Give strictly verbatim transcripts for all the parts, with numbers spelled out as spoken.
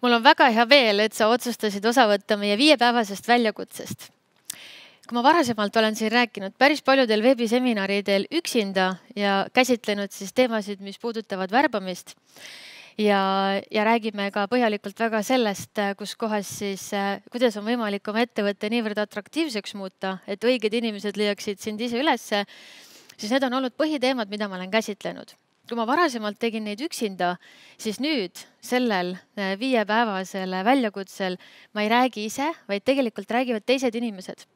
Mul on väga hea meel, et sa otsustasid osa võtta meie viiepäevasest väljakutsest. Kui ma varasemalt olen siin rääkinud päris paljudel veebiseminaridel üksinda ja käsitlenud siis teemasid, mis puudutavad värbamist ja, ja räägime ka põhjalikult väga sellest, kus kohas siis, kuidas on võimalik oma ettevõtte niivõrd atraktiivseks muuta, et õiged inimesed leiaksid sind ise ülesse, siis need on olnud põhiteemad, mida ma olen käsitlenud. Kui ma varasemalt tegin neid üksinda, siis nüüd sellel viiepäevasel väljakutsel ma ei räägi ise, vaid tegelikult räägivad teised inimesed.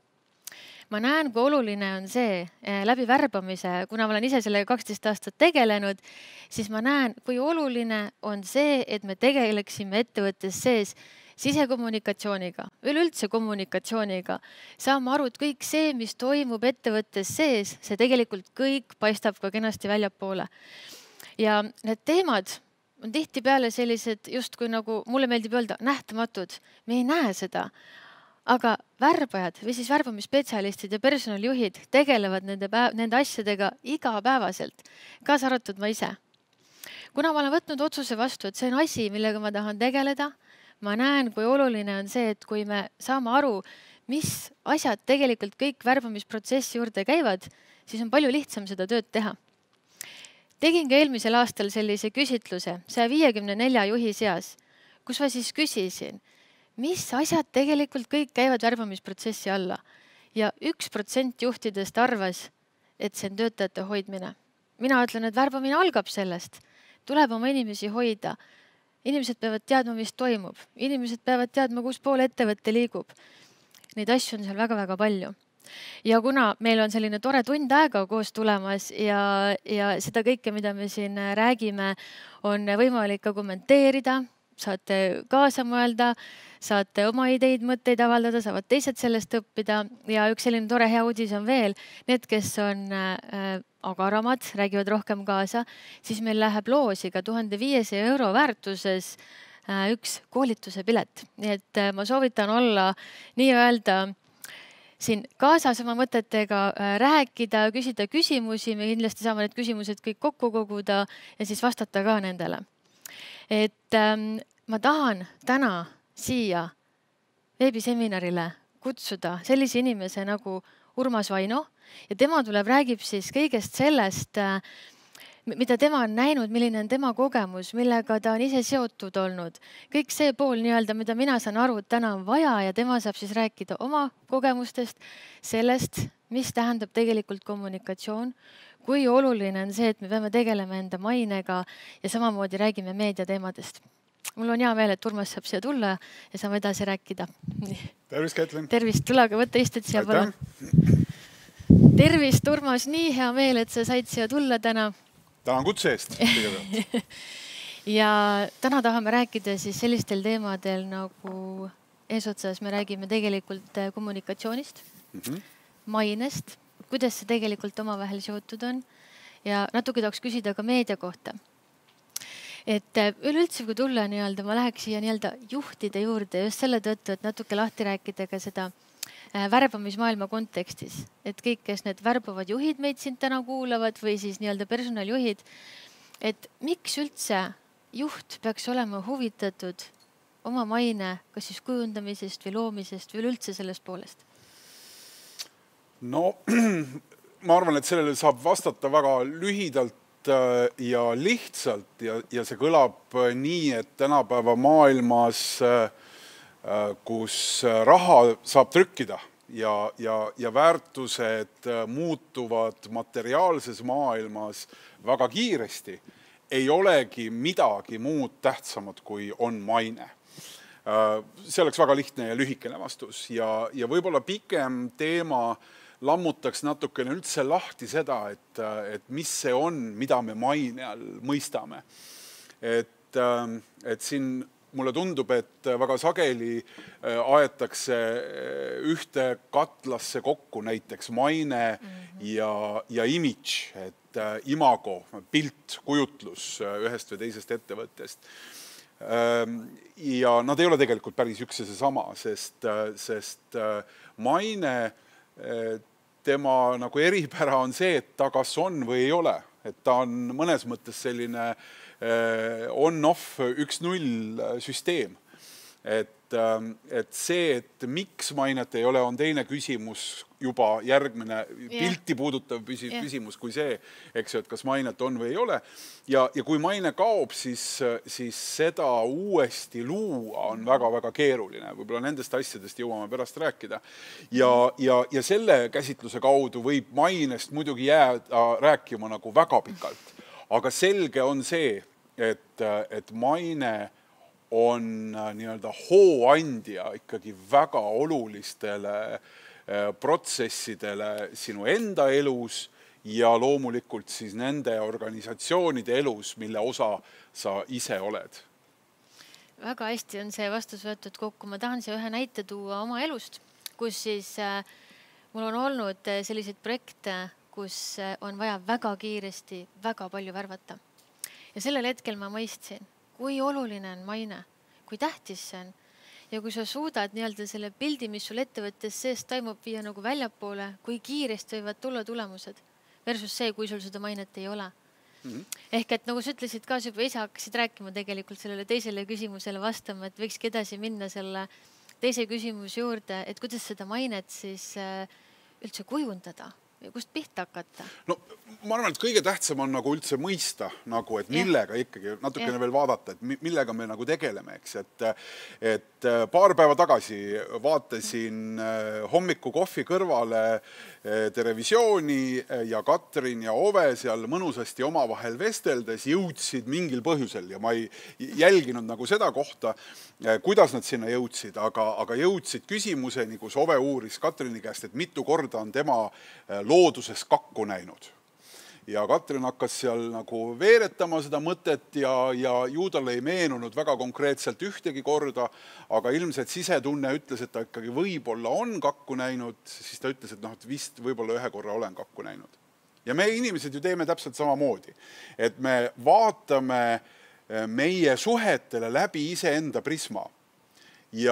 Ma näen, kui oluline on see läbi värbamise, kuna ma olen ise sellega kaksteist aastat tegelenud, siis ma näen, kui oluline on see, et me tegeleksime ettevõttes sees sisekommunikatsiooniga, üleüldse kommunikatsiooniga. Saame aru, et kõik see, mis toimub ettevõttes sees, see tegelikult kõik paistab ka kenasti väljapoole. Ja need teemad on tihtipeale sellised, just kui nagu mulle meeldib öelda, nähtamatud. Me ei näe seda. Aga värbajad või siis värbamisspetsialistid ja personalijuhid tegelevad nende, päev, nende asjadega igapäevaselt, kaasa arvatud ma ise. Kuna ma olen võtnud otsuse vastu, et see on asi, millega ma tahan tegeleda, ma näen, kui oluline on see, et kui me saame aru, mis asjad tegelikult kõik värbamisprotsessi juurde käivad, siis on palju lihtsam seda tööd teha. Tegin ka eelmisel aastal sellise küsitluse saja viiekümne nelja juhi seas, kus ma siis küsisin, mis asjad tegelikult kõik käivad värbamisprotsessi alla. Ja üks protsent juhtidest arvas, et see on töötajate hoidmine. Mina ütlen, et värbamine algab sellest. Tuleb oma inimesi hoida. Inimesed peavad teadma, mis toimub. Inimesed peavad teadma, kus pool ettevõtte liigub. Neid asju on seal väga-väga palju. Ja kuna meil on selline tore tund aega koos tulemas ja, ja seda kõike, mida me siin räägime, on võimalik ka kommenteerida, saate kaasa mõelda, saate oma ideid, mõtteid avaldada, saavad teised sellest õppida ja üks selline tore hea uudis on veel. Need, kes on äh, agaramad, räägivad rohkem kaasa, siis meil läheb loosi ka tuhande viiesaja euro väärtuses äh, üks koolituse pilet. Nii et äh, ma soovitan olla nii-öelda siin kaasas oma mõtetega äh, rääkida, küsida küsimusi, me kindlasti saame need küsimused kõik kokku koguda ja siis vastata ka nendele. Et ähm, ma tahan täna siia veebiseminarile kutsuda sellise inimese nagu Urmas Vaino ja tema tuleb, räägib siis kõigest sellest, äh, mida tema on näinud, milline on tema kogemus, millega ta on ise seotud olnud. Kõik see pool nii-öelda, mida mina saan aru, et täna on vaja ja tema saab siis rääkida oma kogemustest, sellest, mis tähendab tegelikult kommunikatsioon, kui oluline on see, et me peame tegelema enda mainega ja samamoodi räägime meediateemadest. Mul on hea meel, et Urmas saab siia tulla ja saame edasi rääkida. Tervist, Kätlin. Tervist, tule aga võtta istud siia palun. Tervist, Urmas, nii hea meel, et sa said siia tulla täna. Tänan kutse eest. Ja täna tahame rääkida siis sellistel teemadel nagu eesotsas me räägime tegelikult kommunikatsioonist, mm-hmm. mainest, kuidas see tegelikult omavahel seotud on ja natuke tahaks küsida ka meedia kohta. Et üleüldse, kui tulla nii-öelda, ma läheks siia nii-öelda juhtide juurde just selle tõttu, et natuke lahti rääkida ka seda värbamismaailma kontekstis. Et kõik, kes need värbavad juhid meid siin täna kuulavad või siis nii-öelda personaljuhid, et miks üldse juht peaks olema huvitatud oma maine kas siis kujundamisest või loomisest või üleüldse sellest poolest? No, ma arvan, et sellele saab vastata väga lühidalt ja lihtsalt ja, ja see kõlab nii, et tänapäeva maailmas, kus raha saab trükkida ja, ja, ja väärtused muutuvad materiaalses maailmas väga kiiresti, ei olegi midagi muud tähtsamad, kui on maine. See oleks väga lihtne ja lühikene vastus ja, ja võib-olla pikem teema lammutaks natukene üldse lahti seda, et, et mis see on, mida me maine all mõistame. Et, et siin mulle tundub, et väga sageli aetakse ühte katlasse kokku näiteks maine mm-hmm. ja, ja image, et imago, pilt, kujutlus ühest või teisest ettevõttest. Ja nad ei ole tegelikult päris üks ja seesama, sest, sest maine tema nagu eripära on see, et ta kas on või ei ole. Et ta on mõnes mõttes selline on-off üks null süsteem. et, et see, et miks mainet ei ole, on teine küsimus, juba järgmine pilti puudutav küsimus kui see, eks ju, et kas mainet on või ei ole. Ja, ja kui maine kaob, siis, siis seda uuesti luua on väga-väga keeruline. Võib-olla nendest asjadest jõuame pärast rääkida. Ja, ja, ja selle käsitluse kaudu võib mainest muidugi jääda rääkima nagu väga pikalt. Aga selge on see, et, et maine on nii-öelda hooandja ikkagi väga olulistele protsessidele sinu enda elus ja loomulikult siis nende organisatsioonide elus, mille osa sa ise oled. Väga hästi on see vastus võetud kokku. Ma tahan siia ühe näite tuua oma elust, kus siis äh, mul on olnud selliseid projekte, kus on vaja väga kiiresti väga palju värvata. Ja sellel hetkel ma mõistsin, kui oluline on maine, kui tähtis see on. Ja kui sa suudad nii-öelda selle pildi, mis sul ettevõttes sees toimub, viia nagu väljapoole, kui kiiresti võivad tulla tulemused versus see, kui sul seda mainet ei ole. Mm-hmm. Ehk et nagu sa ütlesid ka, juba ise hakkasid rääkima tegelikult sellele teisele küsimusele vastama, et võikski edasi minna selle teise küsimuse juurde, et kuidas seda mainet siis üldse kujundada ja kust pihta hakata? No, ma arvan, et kõige tähtsam on nagu üldse mõista, nagu, et millega ja. ikkagi natukene ja. veel vaadata, et millega me nagu tegeleme, eks. Et, et paar päeva tagasi vaatasin hommiku kohvi kõrvale Terevisiooni ja Katrin ja Ove seal mõnusasti omavahel vesteldes jõudsid mingil põhjusel ja ma ei jälginud nagu seda kohta, kuidas nad sinna jõudsid, aga, aga jõudsid küsimuseni, kus Ove uuris Katrini käest, et mitu korda on tema looduses kakku näinud. Ja Katrin hakkas seal nagu veeretama seda mõtet ja, ja ju talle ei meenunud väga konkreetselt ühtegi korda, aga ilmselt sisetunne ütles, et ta ikkagi võib-olla on kakku näinud, siis ta ütles, et noh, et vist võib-olla ühe korra olen kakku näinud. Ja me inimesed ju teeme täpselt samamoodi, et me vaatame meie suhetele läbi iseenda prisma ja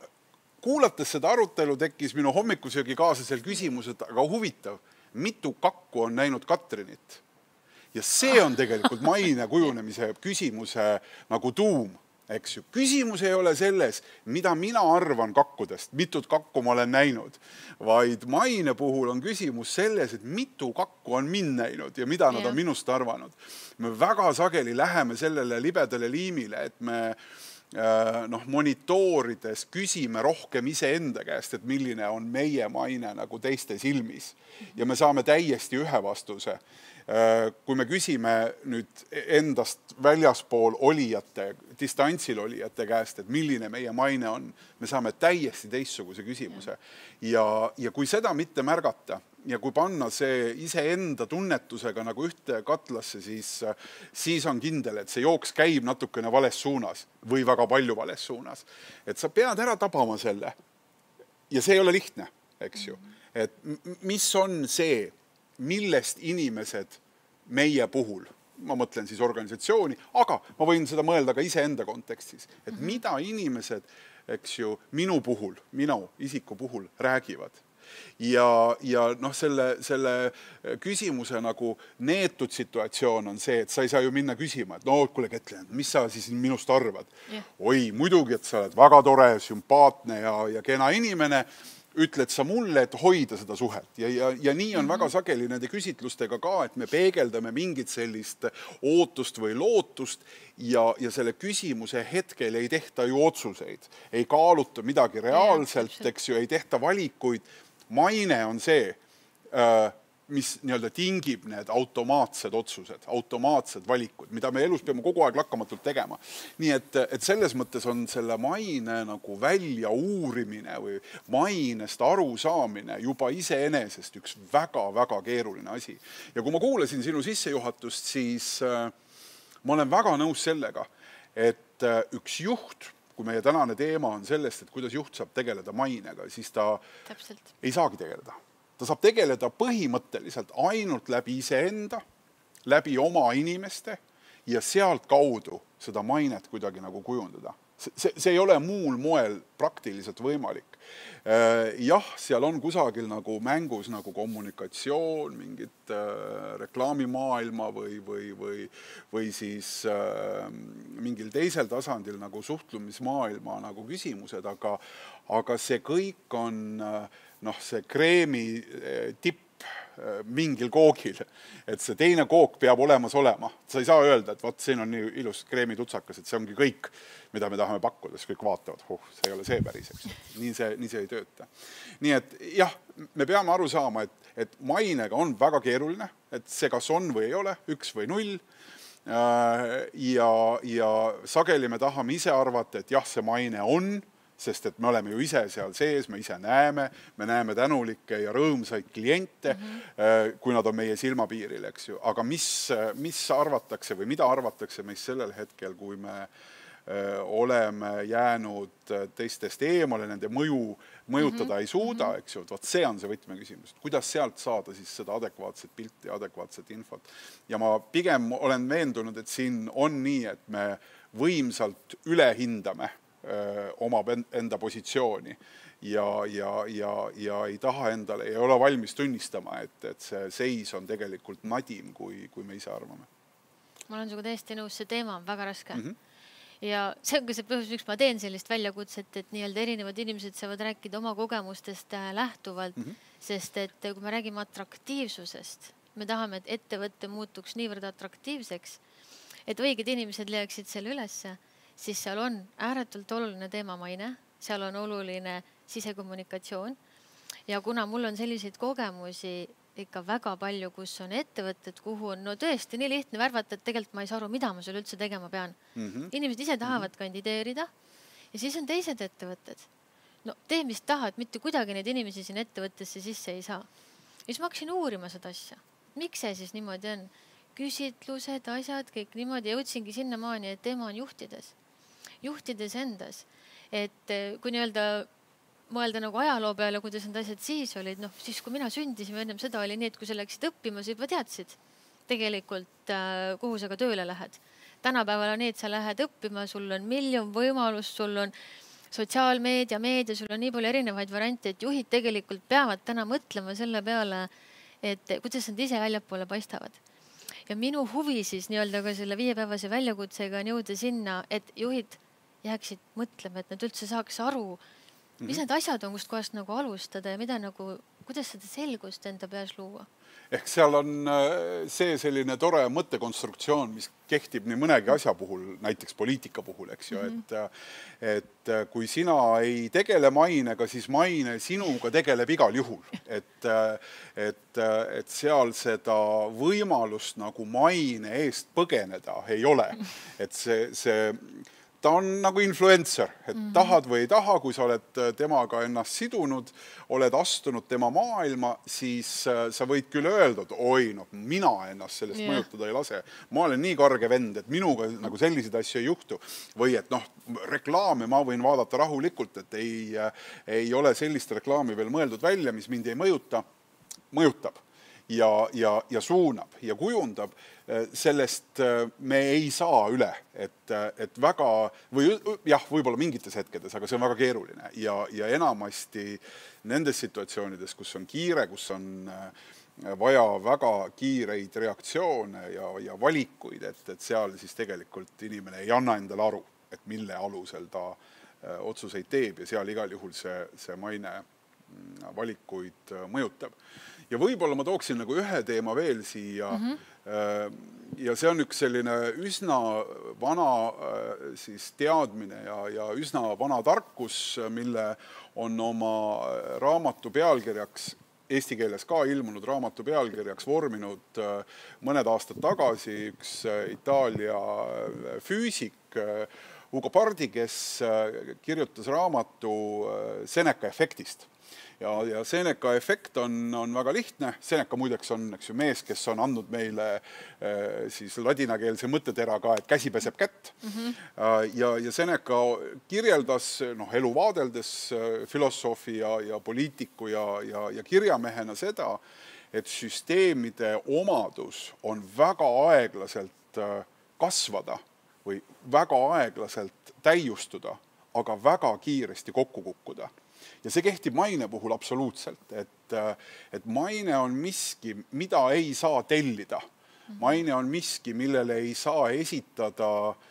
kuulates seda arutelu tekkis minu hommikusöögi kaaslasel küsimus, et aga huvitav, mitu kakku on näinud Katrinit. Ja see on tegelikult maine kujunemise küsimuse nagu tuum, eks ju. Küsimus ei ole selles, mida mina arvan kakkudest, mitut kakku ma olen näinud, vaid maine puhul on küsimus selles, et mitu kakku on mind näinud ja mida nad on minust arvanud. Me väga sageli läheme sellele libedale liimile, et me noh, monitoorides küsime rohkem iseenda käest, et milline on meie maine nagu teiste silmis. Ja me saame täiesti ühe vastuse. Kui me küsime nüüd endast väljaspool olijate, distantsil olijate käest, et milline meie maine on, me saame täiesti teistsuguse küsimuse. Ja, ja kui seda mitte märgata ja kui panna see iseenda tunnetusega nagu ühte katlasse, siis, siis on kindel, et see jooks käib natukene vales suunas või väga palju vales suunas. Et sa pead ära tabama selle. Ja see ei ole lihtne, eks ju. Et mis on see, millest inimesed meie puhul, ma mõtlen siis organisatsiooni, aga ma võin seda mõelda ka iseenda kontekstis, et mida inimesed, eks ju, minu puhul, minu isiku puhul räägivad. Ja, ja noh, selle, selle küsimuse nagu neetud situatsioon on see, et sa ei saa ju minna küsima, et no kuule Ketlen, mis sa siis minust arvad? Yeah. Oi, muidugi, et sa oled väga tore, sümpaatne ja, ja kena inimene, ütled sa mulle, et hoida seda suhet. Ja, ja, ja nii on mm-hmm. väga sageli nende küsitlustega ka, et me peegeldame mingit sellist ootust või lootust ja, ja selle küsimuse hetkel ei tehta ju otsuseid. Ei kaaluta midagi reaalselt, ja, eks ju, ei tehta valikuid. Maine on see, mis nii-öelda tingib need automaatsed otsused, automaatsed valikud, mida me elus peame kogu aeg lakkamatult tegema. Nii et, et selles mõttes on selle maine nagu välja uurimine või mainest aru saamine juba iseenesest üks väga-väga keeruline asi. Ja kui ma kuulasin sinu sissejuhatust, siis äh, ma olen väga nõus sellega, et äh, üks juht, kui meie tänane teema on sellest, et kuidas juht saab tegeleda mainega, siis ta Täpselt. ei saagi tegeleda. Ta saab tegeleda põhimõtteliselt ainult läbi iseenda, läbi oma inimeste ja sealt kaudu seda mainet kuidagi nagu kujundada. see, see ei ole muul moel praktiliselt võimalik. Jah, seal on kusagil nagu mängus nagu kommunikatsioon, mingit äh, reklaamimaailma või, või, või, või siis äh, mingil teisel tasandil nagu suhtlumismaailma nagu küsimused, aga, aga see kõik on äh, noh, see kreemi äh, tipp mingil koogil, et see teine kook peab olemas olema. Sa ei saa öelda, et vaat siin on nii ilus kreemitutsakas, et see ongi kõik, mida me tahame pakkuda, siis kõik vaatavad, oh, see ei ole see päris, eks. Nii see, nii see ei tööta. Nii et jah, me peame aru saama, et, et mainega on väga keeruline, et see kas on või ei ole, üks või null. Ja, ja sageli me tahame ise arvata, et jah, see maine on, sest et me oleme ju ise seal sees, me ise näeme, me näeme tänulikke ja rõõmsaid kliente, mm-hmm. kui nad on meie silmapiiril, eks ju. Aga mis, mis arvatakse või mida arvatakse meist sellel hetkel, kui me oleme jäänud teistest eemale, nende mõju mõjutada mm-hmm. ei suuda, eks ju. Vaat see on see võtmeküsimus. Kuidas sealt saada siis seda adekvaatset pilti, adekvaatset infot? Ja ma pigem olen veendunud, et siin on nii, et me võimsalt ülehindame omab enda positsiooni ja, ja, ja, ja ei taha endale, ei ole valmis tunnistama, et, et see seis on tegelikult nadim, kui, kui me ise arvame. Ma olen suga täiesti nõus, see teema on väga raske. Mm-hmm. Ja see on ka see põhjus, miks ma teen sellist väljakutset, et nii-öelda erinevad inimesed saavad rääkida oma kogemustest lähtuvalt, mm-hmm. sest et kui me räägime atraktiivsusest, me tahame, et ettevõtte muutuks niivõrd atraktiivseks, et õiged inimesed leiaksid selle ülesse, siis seal on ääretult oluline teema maine, seal on oluline sisekommunikatsioon ja kuna mul on selliseid kogemusi ikka väga palju, kus on ettevõtted, kuhu on no tõesti nii lihtne värvata, et tegelikult ma ei saa aru, mida ma seal üldse tegema pean. Mm-hmm. Inimesed ise tahavad mm-hmm. kandideerida ja siis on teised ettevõtted. No tee, mis tahad, mitte kuidagi neid inimesi siin ettevõttesse sisse ei saa. Ja siis ma hakkasin uurima seda asja. Miks see siis niimoodi on? Küsitlused, asjad, kõik niimoodi jõudsingi sinnamaani, et teema on juhtides. Juhtides endas, et kui nii-öelda mõelda nagu ajaloo peale, kuidas need asjad siis olid, noh siis kui mina sündisin, ennem seda oli nii, et kui sa läksid õppima, sa juba teadsid tegelikult, kuhu sa ka tööle lähed. Tänapäeval on nii, et sa lähed õppima, sul on miljon võimalust, sul on sotsiaalmeedia, meedia, sul on nii palju erinevaid variante, et juhid tegelikult peavad täna mõtlema selle peale, et kuidas nad ise väljapoole paistavad. Ja minu huvi siis nii-öelda ka selle viiepäevase väljakutsega on jõuda sinna, et juhid jääksid mõtlema, et nad üldse saaks aru, mis need asjad on, kust kohast nagu alustada ja mida nagu, kuidas seda selgust enda peas luua. Ehk seal on see selline tore mõttekonstruktsioon, mis kehtib nii mõnegi asja puhul, näiteks poliitika puhul, eks ju, mm-hmm. et, et kui sina ei tegele mainega, siis maine sinuga tegeleb igal juhul. Et, et, et seal seda võimalust nagu maine eest põgeneda ei ole. Et see, see ta on nagu influencer, et mm-hmm. tahad või ei taha, kui sa oled temaga ennast sidunud, oled astunud tema maailma, siis sa võid küll öelda, et oi, no mina ennast sellest yeah. mõjutada ei lase. Ma olen nii karge vend, et minuga nagu selliseid asju ei juhtu. Või et noh, reklaame ma võin vaadata rahulikult, et ei, ei ole sellist reklaami veel mõeldud välja, mis mind ei mõjuta, mõjutab. Ja, ja, ja suunab ja kujundab, sellest me ei saa üle, et, et väga, või jah, võib-olla mingites hetkedes, aga see on väga keeruline ja, ja enamasti nendes situatsioonides, kus on kiire, kus on vaja väga kiireid reaktsioone ja, ja valikuid, et, et seal siis tegelikult inimene ei anna endale aru, et mille alusel ta otsuseid teeb ja seal igal juhul see, see maine valikuid mõjutab. Ja võib-olla ma tooksin nagu ühe teema veel siia mm-hmm. ja see on üks selline üsna vana siis teadmine ja, ja üsna vana tarkus, mille on oma raamatu pealkirjaks, eesti keeles ka ilmunud raamatu pealkirjaks vorminud mõned aastad tagasi üks Itaalia füüsik Ugo Pardi, kes kirjutas raamatu Seneca efektist. Ja, ja Seneca efekt on, on väga lihtne. Seneca muideks on eks ju, mees, kes on andnud meile äh, siis ladinakeelse mõtteteraga, et käsi peseb kätt. Mm-hmm. äh, ja, ja Seneca kirjeldas noh, elu vaadeldes äh, filosoofi ja, ja poliitiku ja, ja, ja kirjamehena seda, et süsteemide omadus on väga aeglaselt äh, kasvada või väga aeglaselt täiustuda, aga väga kiiresti kokku kukkuda. Ja see kehtib maine puhul absoluutselt, et, et maine on miski, mida ei saa tellida. Maine on miski, millele ei saa esitada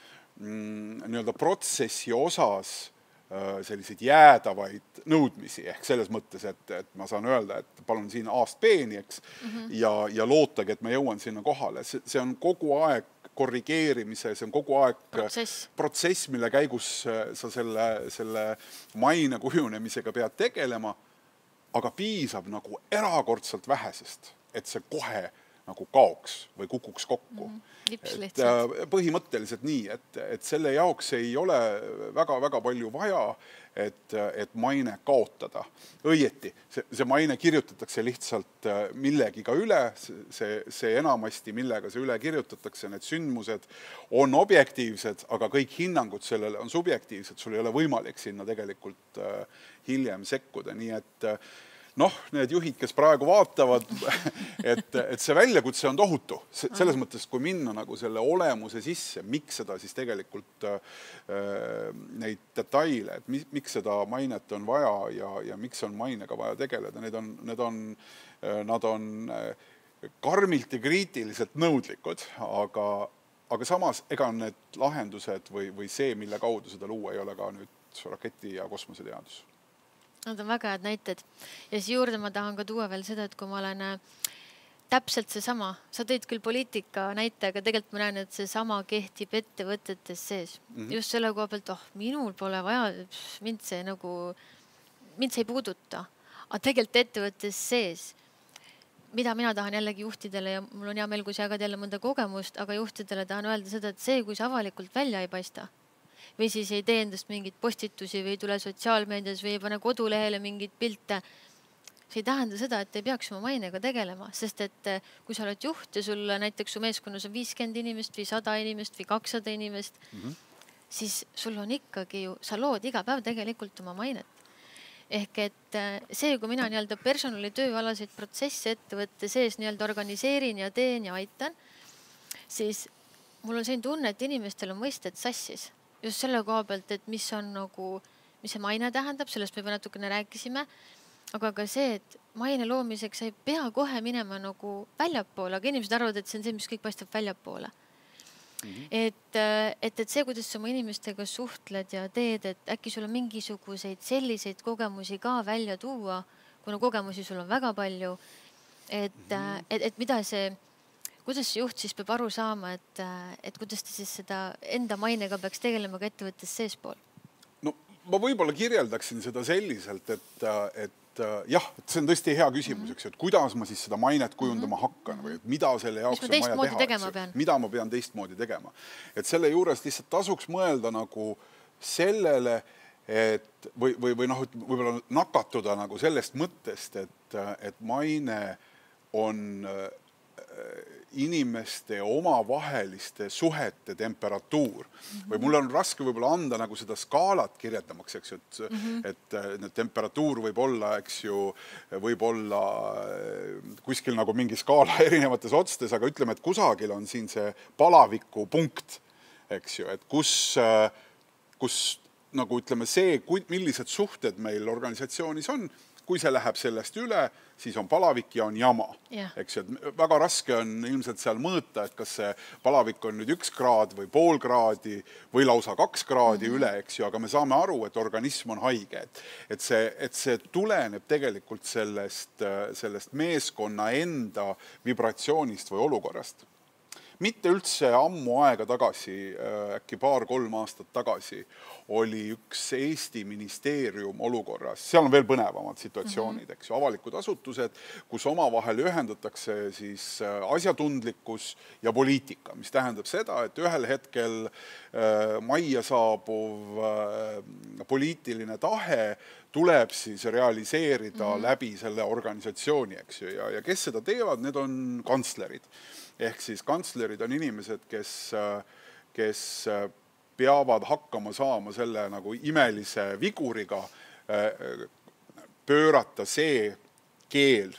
mm, nii-öelda protsessi osas selliseid jäädavaid nõudmisi, ehk selles mõttes, et, et ma saan öelda, et palun siin A-st B-ni, eks, mm-hmm. ja, ja lootagi, et ma jõuan sinna kohale. See, see on kogu aeg korrigeerimise, see on kogu aeg protsess, protsess mille käigus sa selle, selle maine kujunemisega pead tegelema, aga piisab nagu erakordselt vähesest, et see kohe nagu kaoks või kukuks kokku. Mm-hmm. Lips et, põhimõtteliselt nii, et, et selle jaoks ei ole väga-väga palju vaja, et, et maine kaotada. Õieti, see, see maine kirjutatakse lihtsalt millegiga üle, see, see enamasti, millega see üle kirjutatakse, need sündmused on objektiivsed, aga kõik hinnangud sellele on subjektiivsed, sul ei ole võimalik sinna tegelikult hiljem sekkuda, nii et noh, need juhid, kes praegu vaatavad, et, et see väljakutse on tohutu. Selles mõttes, kui minna nagu selle olemuse sisse, miks seda siis tegelikult äh, neid detaile, et mis, miks seda mainet on vaja ja, ja miks on mainega vaja tegeleda, need on, need on, nad on karmilt ja kriitiliselt nõudlikud, aga, aga samas ega need lahendused või, või see, mille kaudu seda luua, ei ole ka nüüd raketi- ja kosmoseteadus. Nad on väga head näited. Ja siis juurde ma tahan ka tuua veel seda, et kui ma olen täpselt see sama, sa tõid küll poliitika näite, aga tegelikult ma näen, et see sama kehtib ettevõtetes sees. Mm-hmm. Just selle koha pealt, oh, minul pole vaja, mind see nagu, mind see ei puuduta. Aga tegelikult ettevõttes sees, mida mina tahan jällegi juhtidele ja mul on hea meel, kui sa jagad jälle mõnda kogemust, aga juhtidele tahan öelda seda, et see, kui see avalikult välja ei paista, või siis ei tee endast mingit postitusi või ei tule sotsiaalmeedias või ei pane kodulehele mingit pilte. See ei tähenda seda, et ei peaks oma mainega tegelema, sest et kui sa oled juht ja sul näiteks su meeskonnas on viiskümmend inimest või sada inimest või kakssada inimest, mm-hmm. siis sul on ikkagi ju, sa lood iga päev tegelikult oma mainet. Ehk et see, kui mina nii-öelda personali tööalaseid protsesse ettevõtte sees nii-öelda organiseerin ja teen ja aitan, siis mul on selline tunne, et inimestel on mõisted sassis. Just selle koha pealt, et mis on nagu, mis see maine tähendab, sellest me juba natukene rääkisime, aga ka see, et maine loomiseks ei pea kohe minema nagu väljapoole, aga inimesed arvavad, et see on see, mis kõik paistab väljapoole. Mm-hmm. Et, et, et see, kuidas sa oma inimestega suhtled ja teed, et äkki sul on mingisuguseid selliseid kogemusi ka välja tuua, kuna kogemusi sul on väga palju, et, mm-hmm. et, et mida see kuidas see juht siis peab aru saama, et, et kuidas ta siis seda enda mainega peaks tegelema ka ettevõttes seespool? No ma võib-olla kirjeldaksin seda selliselt, et, et jah, et see on tõesti hea küsimus, eks, et kuidas ma siis seda mainet kujundama hakkan või et mida selle jaoks on vaja teha, mida ma pean teistmoodi tegema. Et selle juures lihtsalt tasuks mõelda nagu sellele, et või, või, või noh, võib-olla nakatuda nagu sellest mõttest, et, et maine on inimeste omavaheliste suhete temperatuur. Mm-hmm. Või mul on raske võib-olla anda nagu seda skaalat kirjeldamaks, eks ju, et, mm-hmm. et need temperatuur võib olla, eks ju, võib olla kuskil nagu mingi skaala erinevates otstes, aga ütleme, et kusagil on siin see palaviku punkt, eks ju, et kus, kus nagu ütleme see, millised suhted meil organisatsioonis on, kui see läheb sellest üle, siis on palavik ja on jama. Yeah. Eks, et väga raske on ilmselt seal mõõta, et kas see palavik on nüüd üks kraad või pool kraadi või lausa kaks kraadi mm-hmm. üle, eks ju, aga me saame aru, et organism on haige. Et see, et see tuleneb tegelikult sellest, sellest meeskonna enda vibratsioonist või olukorrast. Mitte üldse ammu aega tagasi, äkki paar-kolm aastat tagasi, oli üks Eesti ministeerium olukorras. Seal on veel põnevamad situatsioonid, eks ju, avalikud asutused, kus omavahel ühendatakse siis asjatundlikkus ja poliitika, mis tähendab seda, et ühel hetkel majja saabuv poliitiline tahe tuleb siis realiseerida mm-hmm. läbi selle organisatsiooni, eks ju, ja, ja kes seda teevad, need on kantslerid. Ehk siis kantslerid on inimesed, kes, kes peavad hakkama saama selle nagu imelise viguriga pöörata see keel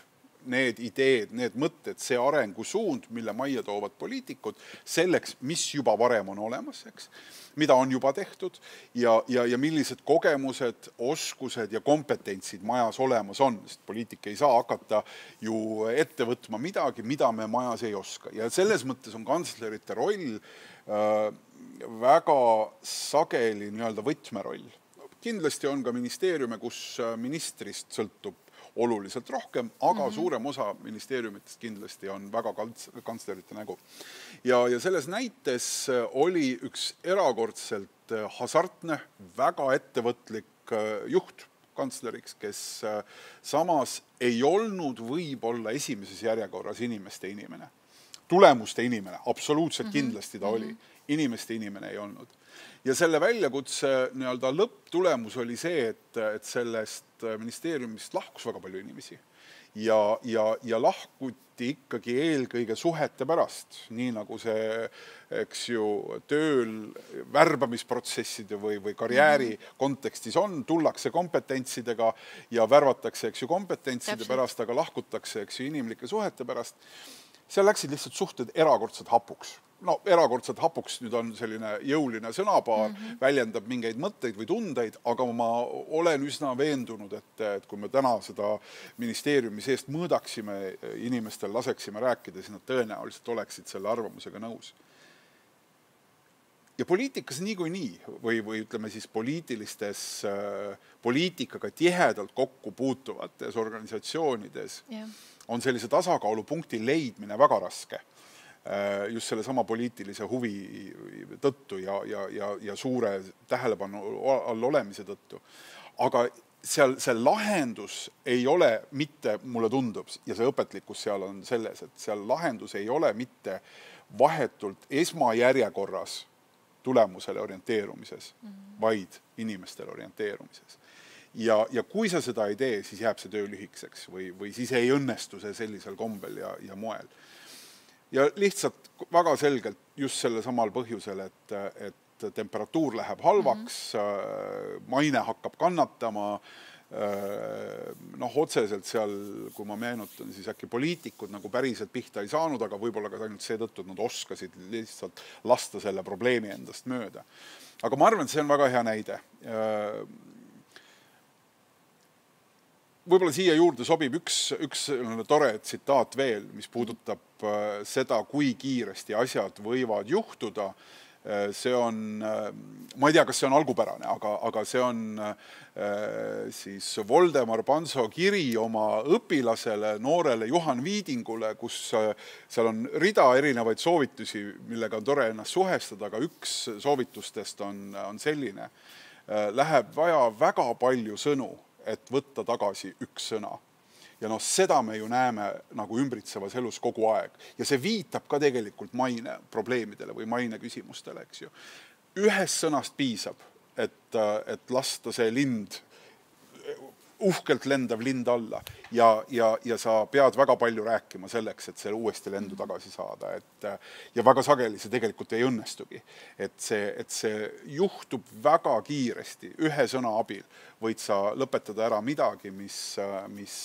need ideed, need mõtted, see arengusuund, mille majja toovad poliitikud, selleks, mis juba varem on olemas, eks, mida on juba tehtud ja, ja, ja millised kogemused, oskused ja kompetentsid majas olemas on, sest poliitik ei saa hakata ju ette võtma midagi, mida me majas ei oska. Ja selles mõttes on kantslerite roll äh, väga sageli nii-öelda võtmeroll. Kindlasti on ka ministeeriume, kus ministrist sõltub oluliselt rohkem, aga mm-hmm. suurem osa ministeeriumitest kindlasti on väga kantslerite nägu. Ja, ja selles näites oli üks erakordselt hasartne, väga ettevõtlik juht kantsleriks, kes samas ei olnud võib-olla esimeses järjekorras inimeste inimene. Tulemuste inimene, absoluutselt mm-hmm. kindlasti ta oli. Inimeste inimene ei olnud. Ja selle väljakutse nii-öelda lõpptulemus oli see, et, et sellest ministeeriumist lahkus väga palju inimesi. Ja, ja, ja lahkuti ikkagi eelkõige suhete pärast, nii nagu see, eks ju, tööl värbamisprotsesside või, või karjääri kontekstis on, tullakse kompetentsidega ja värvatakse, eks ju, kompetentside Täpselt. Pärast, aga lahkutakse, eks ju, inimlike suhete pärast. Seal läksid lihtsalt suhted erakordselt hapuks. No, erakordselt hapuks nüüd on selline jõuline sõnapaar, mm-hmm. väljendab mingeid mõtteid või tundeid, aga ma olen üsna veendunud, et, et kui me täna seda ministeeriumi seest mõõdaksime, inimestel laseksime rääkida, siis nad tõenäoliselt oleksid selle arvamusega nõus. Ja poliitikas nii kui nii, või, või ütleme siis poliitilistes, poliitikaga tihedalt kokku puutuvates organisatsioonides yeah. on sellise tasakaalupunkti leidmine väga raske. Just selle sama poliitilise huvi tõttu ja, ja, ja, ja suure tähelepanu all olemise tõttu. Aga seal see lahendus ei ole mitte, mulle tundub, ja see õpetlikkus seal on selles, et seal lahendus ei ole mitte vahetult esmajärjekorras tulemusele orienteerumises, mm-hmm. vaid inimestele orienteerumises. Ja, ja kui sa seda ei tee, siis jääb see töö lühikseks või, või siis ei õnnestu see sellisel kombel ja, ja moel. Ja lihtsalt väga selgelt just selle samal põhjusel, et, et temperatuur läheb halvaks, mm-hmm. maine hakkab kannatama, noh, otseselt seal, kui ma meenutan, siis äkki poliitikud nagu päriselt pihta ei saanud, aga võib-olla ka ainult seetõttu, et nad oskasid lihtsalt lasta selle probleemi endast mööda. Aga ma arvan, et see on väga hea näide. Võib-olla siia juurde sobib üks, üks tore tsitaat veel, mis puudutab seda, kui kiiresti asjad võivad juhtuda. See on, ma ei tea, kas see on algupärane, aga, aga see on siis Voldemar Panso kiri oma õpilasele, noorele Juhan Viidingule, kus seal on rida erinevaid soovitusi, millega on tore ennast suhestada, aga üks soovitustest on, on selline. Läheb vaja väga palju sõnu, et võtta tagasi üks sõna. Ja noh, seda me ju näeme nagu ümbritsevas elus kogu aeg. Ja see viitab ka tegelikult maine probleemidele või maine küsimustele, eks ju. Ühest sõnast piisab, et, et lasta see lind, uhkelt lendav lind alla ja, ja, ja sa pead väga palju rääkima selleks, et see uuesti lendu tagasi saada. Et, ja väga sageli see tegelikult ei õnnestugi. Et see, et see juhtub väga kiiresti, ühe sõna abil võid sa lõpetada ära midagi, mis, mis,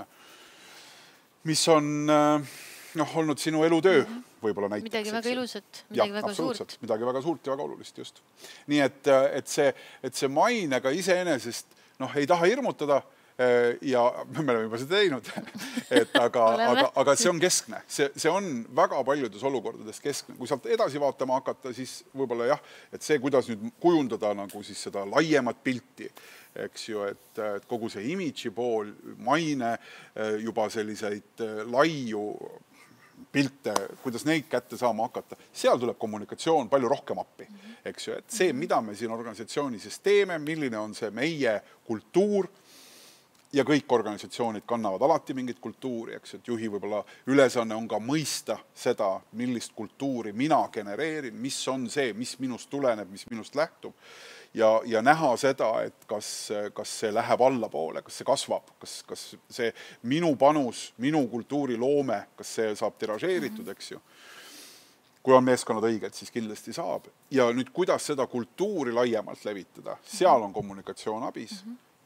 mis on noh, olnud sinu elutöö võib-olla näiteks. Midagi väga ilusat, midagi ja, väga suurt. Midagi väga suurt ja väga olulist just. Nii et, et, see, et see mainega iseenesest noh, ei taha hirmutada ja me oleme juba seda teinud, et aga, aga, aga see on keskne. See, see on väga paljudes olukordades keskne. Kui sealt edasi vaatama hakata, siis võib-olla jah, et see, kuidas nüüd kujundada nagu siis seda laiemat pilti, eks ju, et, et kogu see imidži pool, maine, juba selliseid laiu pilte, kuidas neid kätte saama hakata, seal tuleb kommunikatsioon palju rohkem appi, eks ju, et see, mida me siin organisatsioonis teeme, milline on see meie kultuur ja kõik organisatsioonid kannavad alati mingit kultuuri, eks ju, et juhi võib-olla ülesanne on ka mõista seda, millist kultuuri mina genereerin, mis on see, mis minust tuleneb, mis minust lähtub ja, ja näha seda, et kas, kas see läheb allapoole, kas see kasvab, kas, kas see minu panus, minu kultuuri loome, kas see saab tiražeeritud, eks ju. Kui on meeskonnad õiged, siis kindlasti saab. Ja nüüd, kuidas seda kultuuri laiemalt levitada, seal on kommunikatsioon abis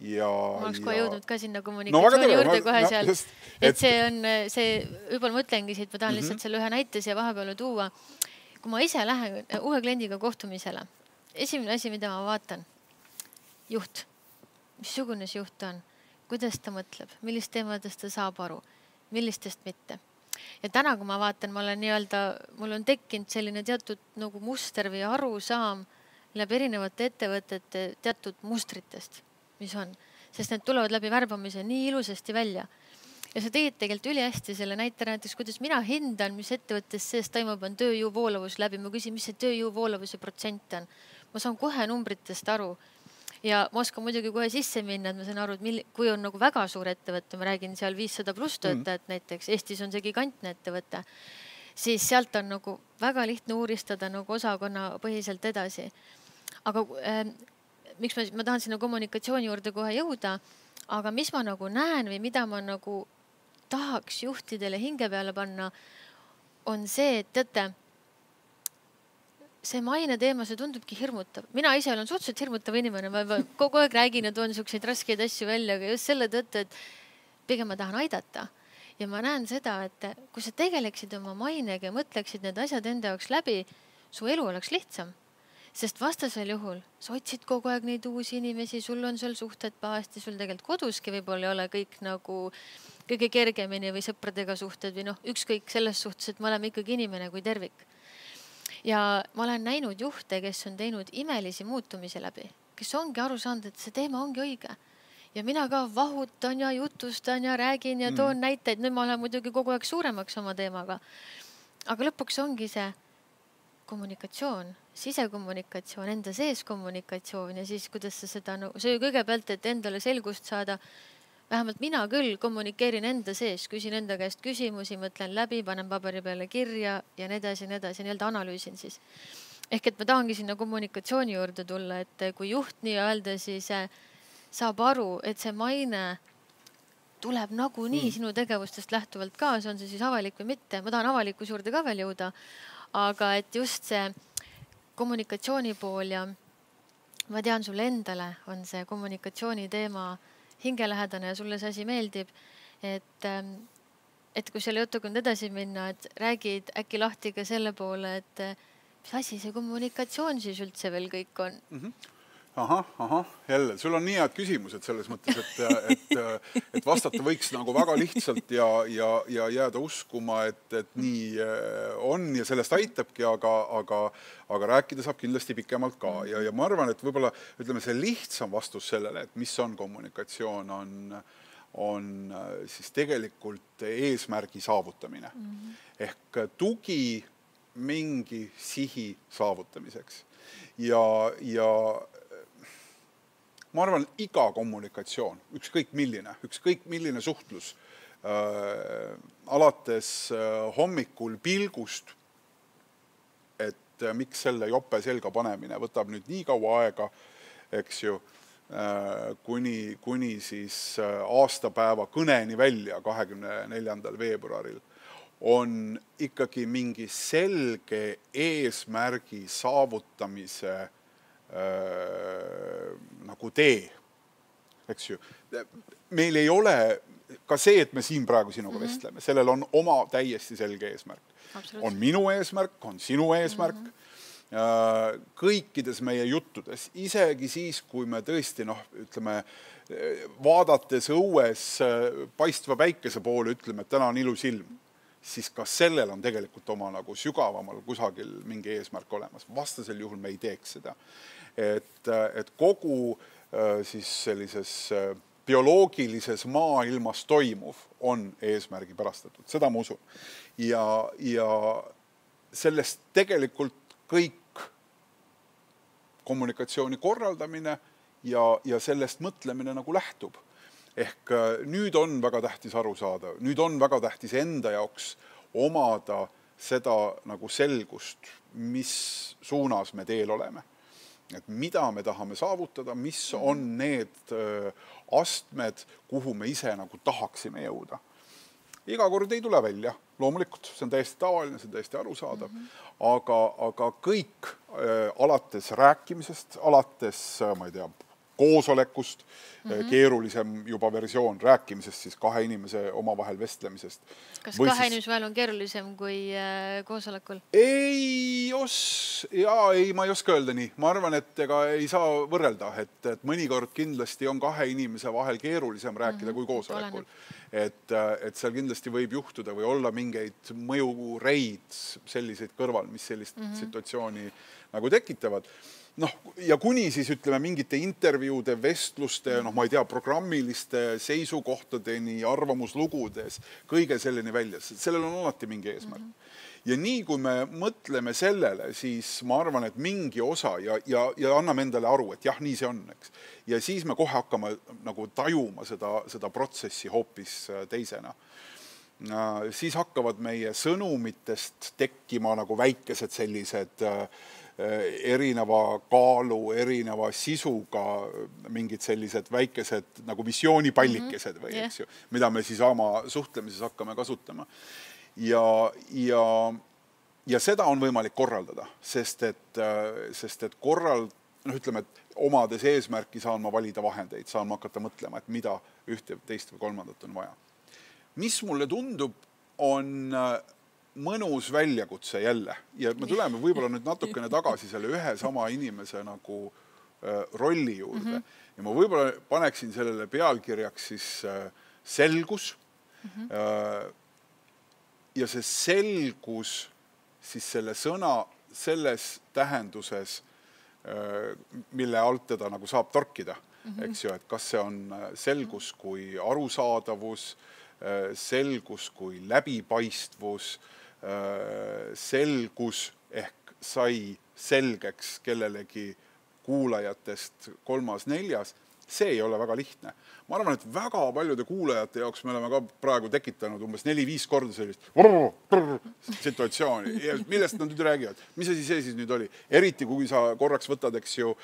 ja ma oleks kohe ja... jõudnud ka sinna kommunikatsiooni no, juurde kohe seal, no, et, et see on see, võib-olla ma ütlengi siit, ma tahan lihtsalt mm -hmm. selle ühe näite siia vahepeale tuua. Kui ma ise lähen uue kliendiga kohtumisele, esimene asi, mida ma vaatan, juht, missugune see juht on, kuidas ta mõtleb, millist teemadest ta saab aru, millistest mitte. Ja täna, kui ma vaatan, ma olen nii-öelda, mul on tekkinud selline teatud nagu muster või arusaam läbi erinevate ettevõtete teatud mustritest, mis on, sest need tulevad läbi värbamise nii ilusasti välja. Ja sa tegid tegelikult üli hästi selle näite näiteks, kuidas mina hindan, mis ettevõttes sees toimub, on tööjõu voolavus läbi. Ma küsin, mis see tööjõu voolavuse protsent on. Ma saan kohe numbritest aru. Ja ma oskan muidugi kohe sisse minna, et ma saan aru, et mil, kui on nagu väga suur ettevõte, ma räägin seal viissada pluss töötajat mm. näiteks, Eestis on see gigantne ettevõte, siis sealt on nagu väga lihtne uuristada nagu osakonna põhiselt edasi. Aga äh, miks ma, ma tahan sinna kommunikatsiooni juurde kohe jõuda, aga mis ma nagu näen või mida ma nagu tahaks juhtidele hinge peale panna, on see, et teate, see maine teema, see tundubki hirmutav. Mina ise olen suhteliselt hirmutav inimene, ma kogu aeg räägin ja toon selliseid raskeid asju välja, aga just selle tõttu, et pigem ma tahan aidata. Ja ma näen seda, et kui sa tegeleksid oma mainega ja mõtleksid need asjad enda jaoks läbi, su elu oleks lihtsam. Sest vastasel juhul sa otsid kogu aeg neid uusi inimesi, sul on seal suhted pahasti, sul tegelikult koduski võib-olla ei ole kõik nagu kõige kergemini või sõpradega suhted või noh, ükskõik selles suhtes, et me oleme ikkagi inimene kui tervik. Ja ma olen näinud juhte, kes on teinud imelisi muutumisi läbi, kes ongi aru saanud, et see teema ongi õige. Ja mina ka vahutan ja jutustan ja räägin ja toon mm. näiteid. Nüüd ma olen muidugi kogu aeg suuremaks oma teemaga. Aga lõpuks ongi see kommunikatsioon, sisekommunikatsioon, enda sees kommunikatsioon ja siis kuidas sa seda, no, see ju kõigepealt, et endale selgust saada, vähemalt mina küll kommunikeerin enda sees, küsin enda käest küsimusi, mõtlen läbi, panen paberi peale kirja ja nii edasi, nii edasi, nii-öelda analüüsin siis. Ehk et ma tahangi sinna kommunikatsiooni juurde tulla, et kui juht nii-öelda siis saab aru, et see maine tuleb nagu nii mm. sinu tegevustest lähtuvalt ka, see on see siis avalik või mitte. Ma tahan avalikus juurde ka veel jõuda, aga et just see kommunikatsiooni pool ja ma tean, sulle endale on see kommunikatsiooni teema hingelähedane ja sulle see asi meeldib, et, et kui selle jutuga on edasi minna, et räägid äkki lahti ka selle poole, et mis asi see kommunikatsioon siis üldse veel kõik on? Mm-hmm. Aha, aha, jälle, sul on nii head küsimused selles mõttes, et, et, et vastata võiks nagu väga lihtsalt ja, ja, ja jääda uskuma, et, et nii on ja sellest aitabki, aga, aga, aga rääkida saab kindlasti pikemalt ka. Ja, ja ma arvan, et võib-olla ütleme, see lihtsam vastus sellele, et mis on kommunikatsioon, on, on siis tegelikult eesmärgi saavutamine. Mm-hmm. Ehk tugi mingi sihi saavutamiseks. Ja, ja ma arvan, iga kommunikatsioon, ükskõik milline, ükskõik milline suhtlus, äh, alates äh, hommikul pilgust, et äh, miks selle jope selga panemine võtab nüüd nii kaua aega, eks ju, äh, kuni, kuni siis äh, aastapäeva kõneni välja kahekümne neljandal veebruaril, on ikkagi mingi selge eesmärgi saavutamise Äh, nagu tee, eks ju. Meil ei ole ka see, et me siin praegu sinuga mm-hmm. vestleme, sellel on oma täiesti selge eesmärk. On minu eesmärk, on sinu eesmärk. Mm-hmm. Kõikides meie juttudes, isegi siis, kui me tõesti, noh, ütleme, vaadates õues paistva päikese poole, ütleme, et täna on ilus ilm, siis ka sellel on tegelikult oma nagu sügavamal kusagil mingi eesmärk olemas. Vastasel juhul me ei teeks seda. Et, et kogu siis sellises bioloogilises maailmas toimuv on eesmärgi pärastatud. Seda ma usun. Ja, ja sellest tegelikult kõik kommunikatsiooni korraldamine ja, ja sellest mõtlemine nagu lähtub. Ehk nüüd on väga tähtis aru saada, nüüd on väga tähtis enda jaoks omada seda nagu selgust, mis suunas me teel oleme. Et mida me tahame saavutada, mis on need astmed, kuhu me ise nagu tahaksime jõuda. Iga kord ei tule välja, loomulikult, see on täiesti tavaline, see on täiesti arusaadav, mm-hmm. aga, aga kõik äh, alates rääkimisest, alates, ma ei tea, koosolekust, mm-hmm. keerulisem juba versioon rääkimisest, siis kahe inimese omavahel vestlemisest. Kas Või kahe siis... inimese vahel on keerulisem kui äh, koosolekul? Ei os... Jaa, ei, ma ei oska öelda nii. Ma arvan, et ega ei saa võrrelda, et, et mõnikord kindlasti on kahe inimese vahel keerulisem rääkida mm-hmm. kui koosolekul. Et, et seal kindlasti võib juhtuda või olla mingeid mõjureid selliseid kõrval, mis sellist mm-hmm. situatsiooni nagu tekitavad. Noh, ja kuni siis ütleme mingite intervjuude, vestluste, noh, ma ei tea, programmiliste seisukohtadeni, arvamuslugudes, kõige selleni välja. Sellel on alati mingi eesmärk. Mm-hmm. Ja nii, kui me mõtleme sellele, siis ma arvan, et mingi osa ja, ja, ja anname endale aru, et jah, nii see on, eks. Ja siis me kohe hakkame nagu tajuma seda, seda protsessi hoopis teisena. Siis hakkavad meie sõnumitest tekkima nagu väikesed sellised erineva kaalu, erineva sisuga mingid sellised väikesed nagu visioonipallikesed või, eks ju, mida me siis oma suhtlemises hakkame kasutama. Ja, ja, ja seda on võimalik korraldada, sest et, sest et korral, noh ütleme, et omades eesmärki saan ma valida vahendeid, saan ma hakata mõtlema, et mida ühte, teist või kolmandat on vaja. Mis mulle tundub, on mõnus väljakutse jälle ja me tuleme võib-olla nüüd natukene tagasi selle ühe sama inimese nagu äh, rolli juurde mm-hmm. ja ma võib-olla paneksin sellele pealkirjaks siis äh, selgus mm-hmm. äh, ja see selgus siis selle sõna selles tähenduses, äh, mille alt teda nagu saab torkida, mm-hmm. eks ju, et kas see on selgus kui arusaadavus, äh, selgus kui läbipaistvus, selgus ehk sai selgeks kellelegi kuulajatest kolmas, neljas, see ei ole väga lihtne. Ma arvan, et väga paljude kuulajate jaoks me oleme ka praegu tekitanud umbes neli-viis korda sellist brrr, brrr, situatsiooni, millest nad nüüd räägivad. Mis asi see siis nüüd oli? Eriti kui sa korraks võtad, eks ju,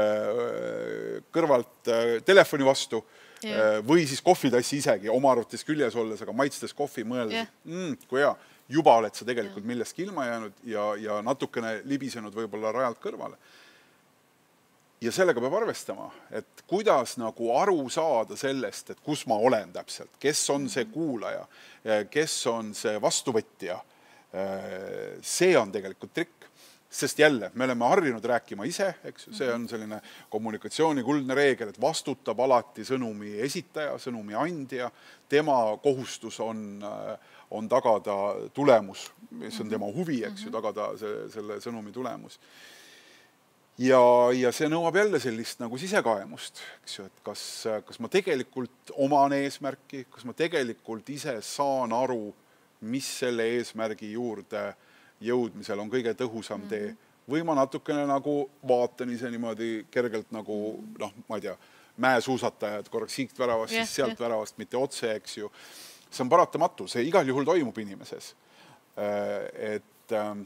kõrvalt telefoni vastu yeah. või siis kohvitassi isegi oma arvates küljes olles, aga maitstes kohvi mõeldes, yeah. mm, kui hea. Juba oled sa tegelikult millestki ilma jäänud ja, ja natukene libisenud võib-olla rajalt kõrvale. Ja sellega peab arvestama, et kuidas nagu aru saada sellest, et kus ma olen täpselt, kes on see kuulaja, kes on see vastuvõtja, see on tegelikult trikk. Sest jälle, me oleme harjunud rääkima ise, eks ju, see on selline kommunikatsiooni kuldne reegel, et vastutab alati sõnumi esitaja, sõnumi andja, tema kohustus on, on tagada tulemus, mis on tema huvi, eks ju, tagada see, selle sõnumi tulemus. Ja, ja see nõuab jälle sellist nagu sisekaemust, eks ju, et kas, kas ma tegelikult oman eesmärki, kas ma tegelikult ise saan aru, mis selle eesmärgi juurde jõudmisel on kõige tõhusam tee. Või ma natukene nagu vaatan ise niimoodi kergelt nagu, noh, ma ei tea, mäesuusatajad korraks siit väravast, yeah, siis sealt yeah. väravast, mitte otse, eks ju. See on paratamatu, see igal juhul toimub inimeses. Et ähm,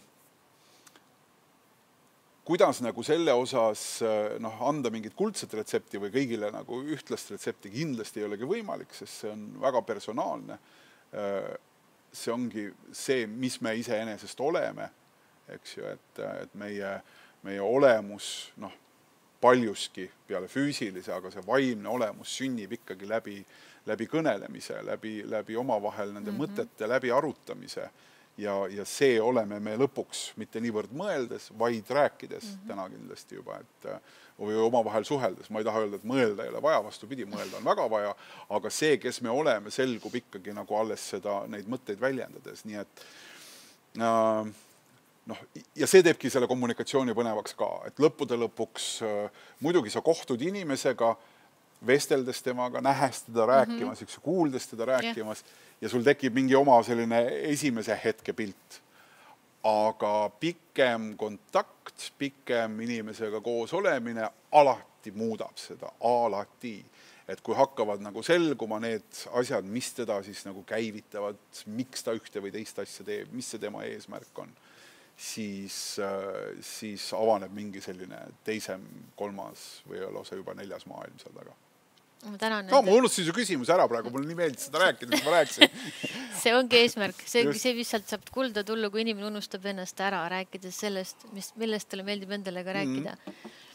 kuidas nagu selle osas noh, anda mingit kuldset retsepti või kõigile nagu ühtlast retsepti kindlasti ei olegi võimalik, sest see on väga personaalne. See ongi see, mis me ise enesest oleme, eks ju, et, et meie, meie olemus, noh, paljuski peale füüsilise, aga see vaimne olemus sünnib ikkagi läbi, läbi kõnelemise, läbi, läbi omavahel nende mm-hmm. mõtete läbi arutamise ja, ja see oleme me lõpuks mitte niivõrd mõeldes, vaid rääkides mm-hmm. täna kindlasti juba, et või omavahel suheldes. Ma ei taha öelda, et mõelda ei ole vaja, vastupidi, mõelda on väga vaja, aga see, kes me oleme, selgub ikkagi nagu alles seda, neid mõtteid väljendades. Nii et, äh, noh, ja see teebki selle kommunikatsiooni põnevaks ka, et lõppude lõpuks äh, muidugi sa kohtud inimesega, vesteldes temaga, nähes teda rääkimas, mm-hmm. kuuldes teda rääkimas yeah. ja sul tekib mingi oma selline esimese hetke pilt. Aga pikem kontakt, pikem inimesega koos olemine alati muudab seda, alati. Et kui hakkavad nagu selguma need asjad, mis teda siis nagu käivitavad, miks ta ühte või teist asja teeb, mis see tema eesmärk on, siis, siis avaneb mingi selline teisem, kolmas või lausa juba neljas maailm seal taga. Ma tänan no, ma unustasin su küsimus ära praegu, mul nii meeldis seda rääkida, mis ma rääkisin. See ongi eesmärk. See, see lihtsalt saab kulda tulla, kui inimene unustab ennast ära, rääkides sellest, mis, millest talle meeldib endale ka rääkida. Mm-hmm.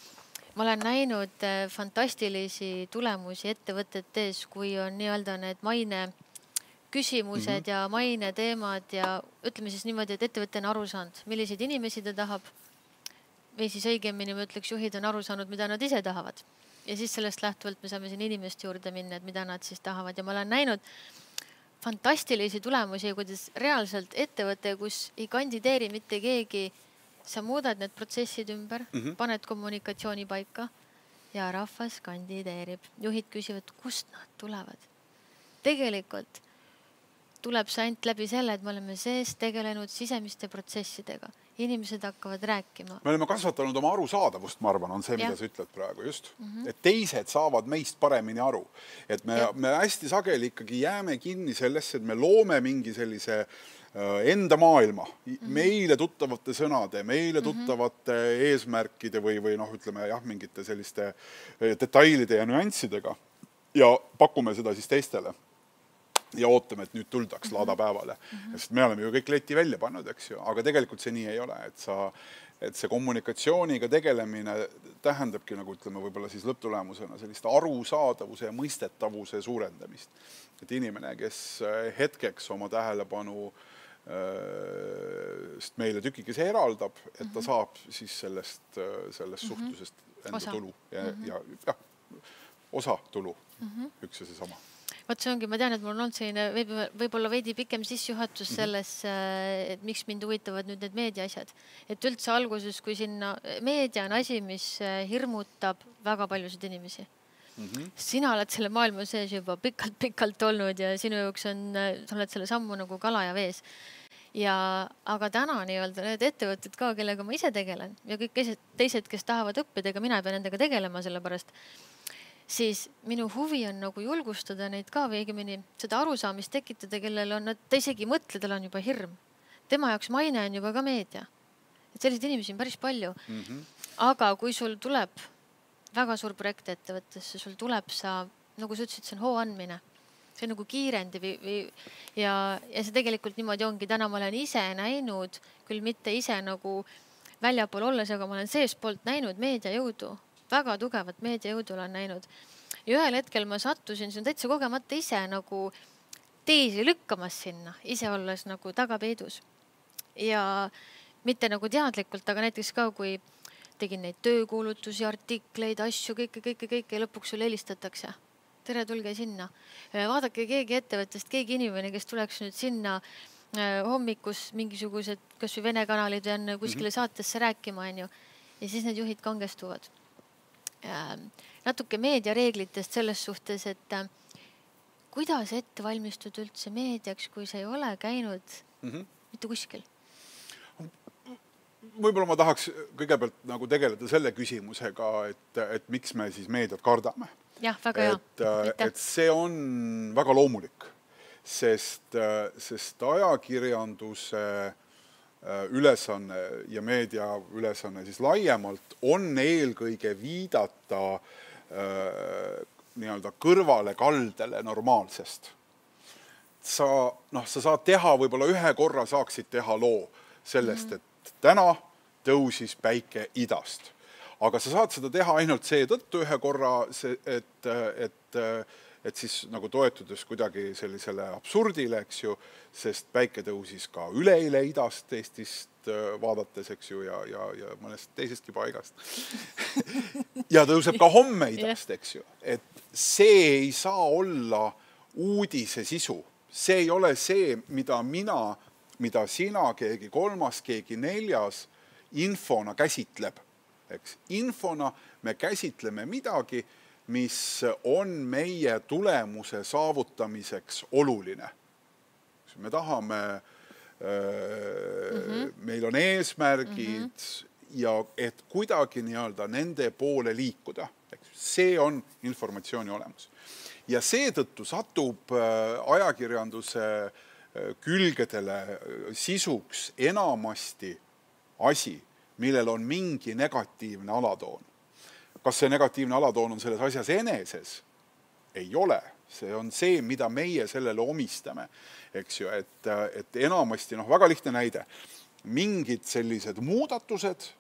ma olen näinud fantastilisi tulemusi ettevõtetes, kui on nii-öelda need maine küsimused mm-hmm. ja maine teemad ja ütleme siis niimoodi, et ettevõte on aru saanud, milliseid inimesi ta tahab või siis õigemini ma ütleks, juhid on aru saanud, mida nad ise tahavad. Ja siis sellest lähtuvalt me saame siin inimeste juurde minna, et mida nad siis tahavad. Ja ma olen näinud fantastilisi tulemusi, kuidas reaalselt ettevõte, kus ei kandideeri mitte keegi, sa muudad need protsessid ümber, mm-hmm. paned kommunikatsiooni paika ja rahvas kandideerib. Juhid küsivad, kust nad tulevad. Tegelikult tuleb see ainult läbi selle, et me oleme sees tegelenud sisemiste protsessidega. Inimesed hakkavad rääkima. Me oleme kasvatanud oma arusaadavust, ma arvan, on see, mida ja. Sa ütled praegu just. Mm-hmm. Et teised saavad meist paremini aru. Et me, me hästi sageli ikkagi jääme kinni sellesse, et me loome mingi sellise enda maailma, mm-hmm. meile tuttavate sõnade, meile tuttavate mm-hmm. eesmärkide või, või noh, ütleme jah, mingite selliste detailide ja nüanssidega ja pakume seda siis teistele. Ja ootame, et nüüd tuldaks mm-hmm. laadapäevale. Mm-hmm. Sest me oleme ju kõik leti välja pannud, eks ju, aga tegelikult see nii ei ole, et, sa, et see kommunikatsiooniga tegelemine tähendabki, nagu ütleme, võib-olla siis lõpptulemusena sellist arusaadavuse ja mõistetavuse suurendamist. Et inimene, kes hetkeks oma tähelepanu sest meile tükikese eraldab, et ta mm-hmm. saab siis sellest, sellest mm-hmm. suhtusest enda osa. Tulu ja, mm-hmm. ja, ja osa tulu, mm-hmm. üks ja see sama. Vaat see ongi, ma tean, et mul on olnud selline võib-olla veidi pikem sissejuhatus selles, et miks mind huvitavad nüüd need meedia asjad. Et üldse alguses, kui sinna meedia on asi, mis hirmutab väga paljusid inimesi. Mm-hmm. Sina oled selle maailma sees juba pikalt-pikalt olnud ja sinu jaoks on, sa oled selle sammu nagu kala ja vees. Ja, aga täna nii-öelda need ettevõtted ka, kellega ma ise tegelen ja kõik teised, kes tahavad õppida, ega mina ei pea nendega tegelema selle pärast, siis minu huvi on nagu julgustada neid ka või õigemini seda arusaamist tekitada, kellel on, ta isegi mõtle, tal on juba hirm. Tema jaoks maine on juba ka meedia. Et selliseid inimesi on päris palju. Mm-hmm. Aga kui sul tuleb väga suur projekt ettevõttesse, sul tuleb sa, nagu sa ütlesid, see on hoo andmine. See on nagu kiirendi või, või, ja, ja see tegelikult niimoodi ongi. Täna ma olen ise näinud, küll mitte ise nagu väljapool olles, aga ma olen seespoolt näinud meedia jõudu. Väga tugevat meediajõudu olen näinud. Ja ühel hetkel ma sattusin, see on täitsa kogemata ise nagu teisi lükkamas sinna, ise olles nagu tagapeidus. Ja mitte nagu teadlikult, aga näiteks ka, kui tegin neid töökuulutusi, artikleid, asju, kõike, kõike, kõike ja lõpuks sul helistatakse. Tere, tulge sinna. Vaadake keegi ettevõttest, keegi inimene, kes tuleks nüüd sinna hommikus mingisugused, kas või Vene kanalid on kuskile saatesse rääkima, on ju. Ja siis need juhid kangestuvad. Natuke meediareeglitest selles suhtes, et kuidas ette valmistud üldse meediaks, kui sa ei ole käinud mm-hmm. mitte kuskil? Võib-olla ma tahaks kõigepealt nagu tegeleda selle küsimusega, et, et miks me siis meediat kardame. Jah, väga hea. Et, et see on väga loomulik, sest, sest ajakirjanduse ülesanne ja meedia ülesanne siis laiemalt on eelkõige viidata äh, nii-öelda kõrvale kaldele normaalsest. Sa, noh, sa saad teha, võib-olla ühe korra saaksid teha loo sellest, et täna tõusis päike idast. Aga sa saad seda teha ainult see tõttu ühe korra, et, et, et siis nagu toetudes kuidagi sellisele absurdile, eks ju, sest päike tõusis ka üleile idast Eestist vaadates, eks ju, ja, ja, ja mõnest teisestki paigast. Ja tõuseb ka homme idast, eks ju. Et see ei saa olla uudise sisu. See ei ole see, mida mina, mida sina, keegi kolmas, keegi neljas infona käsitleb. Eks? Infona me käsitleme midagi, mis on meie tulemuse saavutamiseks oluline. Me tahame, mm-hmm. meil on eesmärgid mm-hmm. ja et kuidagi nii-öelda nende poole liikuda. See on informatsiooni olemus. Ja seetõttu satub ajakirjanduse külgedele sisuks enamasti asi, millel on mingi negatiivne alatoon. Kas see negatiivne alatoon on selles asjas eneses? Ei ole. See on see, mida meie sellele omistame. Eks ju, et, et enamasti, noh, väga lihtne näide, mingid sellised muudatused,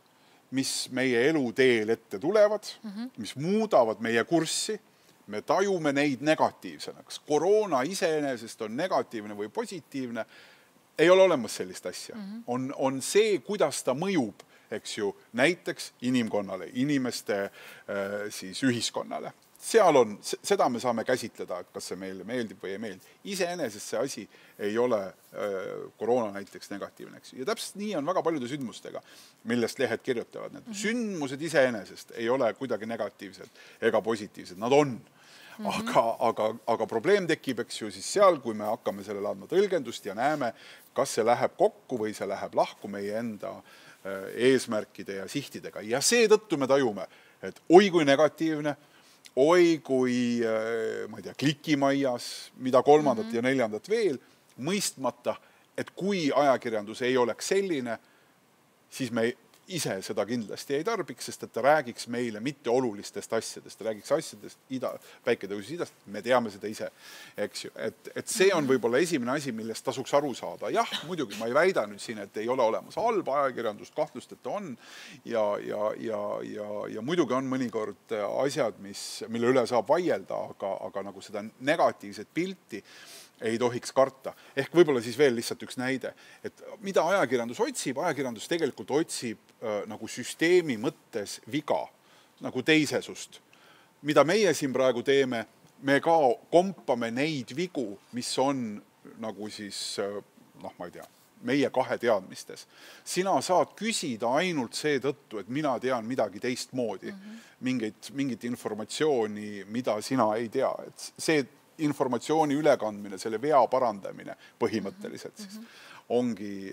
mis meie eluteel ette tulevad, mm -hmm. mis muudavad meie kurssi, me tajume neid negatiivsena. Kas koroona iseenesest on negatiivne või positiivne, ei ole olemas sellist asja. Mm -hmm. on, on see, kuidas ta mõjub, eks ju, näiteks inimkonnale, inimeste äh, siis ühiskonnale. Seal on, seda me saame käsitleda, kas see meile meeldib või ei meeldi. Iseenesest see asi ei ole äh, koroona näiteks negatiivne. Eks. Ja täpselt nii on väga paljude sündmustega, millest lehed kirjutavad. Need mm -hmm. sündmused iseenesest ei ole kuidagi negatiivsed ega positiivsed. Nad on. Mm -hmm. aga, aga, aga probleem tekib, eks ju, siis seal, kui me hakkame sellele andma tõlgendust ja näeme, kas see läheb kokku või see läheb lahku meie enda äh, eesmärkide ja sihtidega. Ja seetõttu me tajume, et oi kui negatiivne, oi kui, ma ei tea, klikimajas, mida kolmandat mm -hmm. ja neljandat veel, mõistmata, et kui ajakirjandus ei oleks selline, siis me ise seda kindlasti ei tarbiks, sest et ta räägiks meile mitte olulistest asjadest, ta räägiks asjadest ida, päiketõusis idast, me teame seda ise, eks ju. Et, et see on võib-olla esimene asi, millest tasuks aru saada. Jah, muidugi, ma ei väida nüüd siin, et ei ole olemas halba ajakirjandust, kahtlust, et on. Ja, ja, ja, ja, ja muidugi on mõnikord asjad, mis, mille üle saab vaielda, aga, aga nagu seda negatiivset pilti ei tohiks karta. Ehk võib-olla siis veel lihtsalt üks näide, et mida ajakirjandus otsib, ajakirjandus tegelikult otsib äh, nagu süsteemi mõttes viga, nagu teisesust. Mida meie siin praegu teeme, me ka kompame neid vigu, mis on nagu siis, noh, ma ei tea, meie kahe teadmistes. Sina saad küsida ainult seetõttu, et mina tean midagi teistmoodi, mm -hmm. mingit, mingit informatsiooni, mida sina ei tea. Et see informatsiooni ülekandmine, selle vea parandamine põhimõtteliselt siis mm -hmm. ongi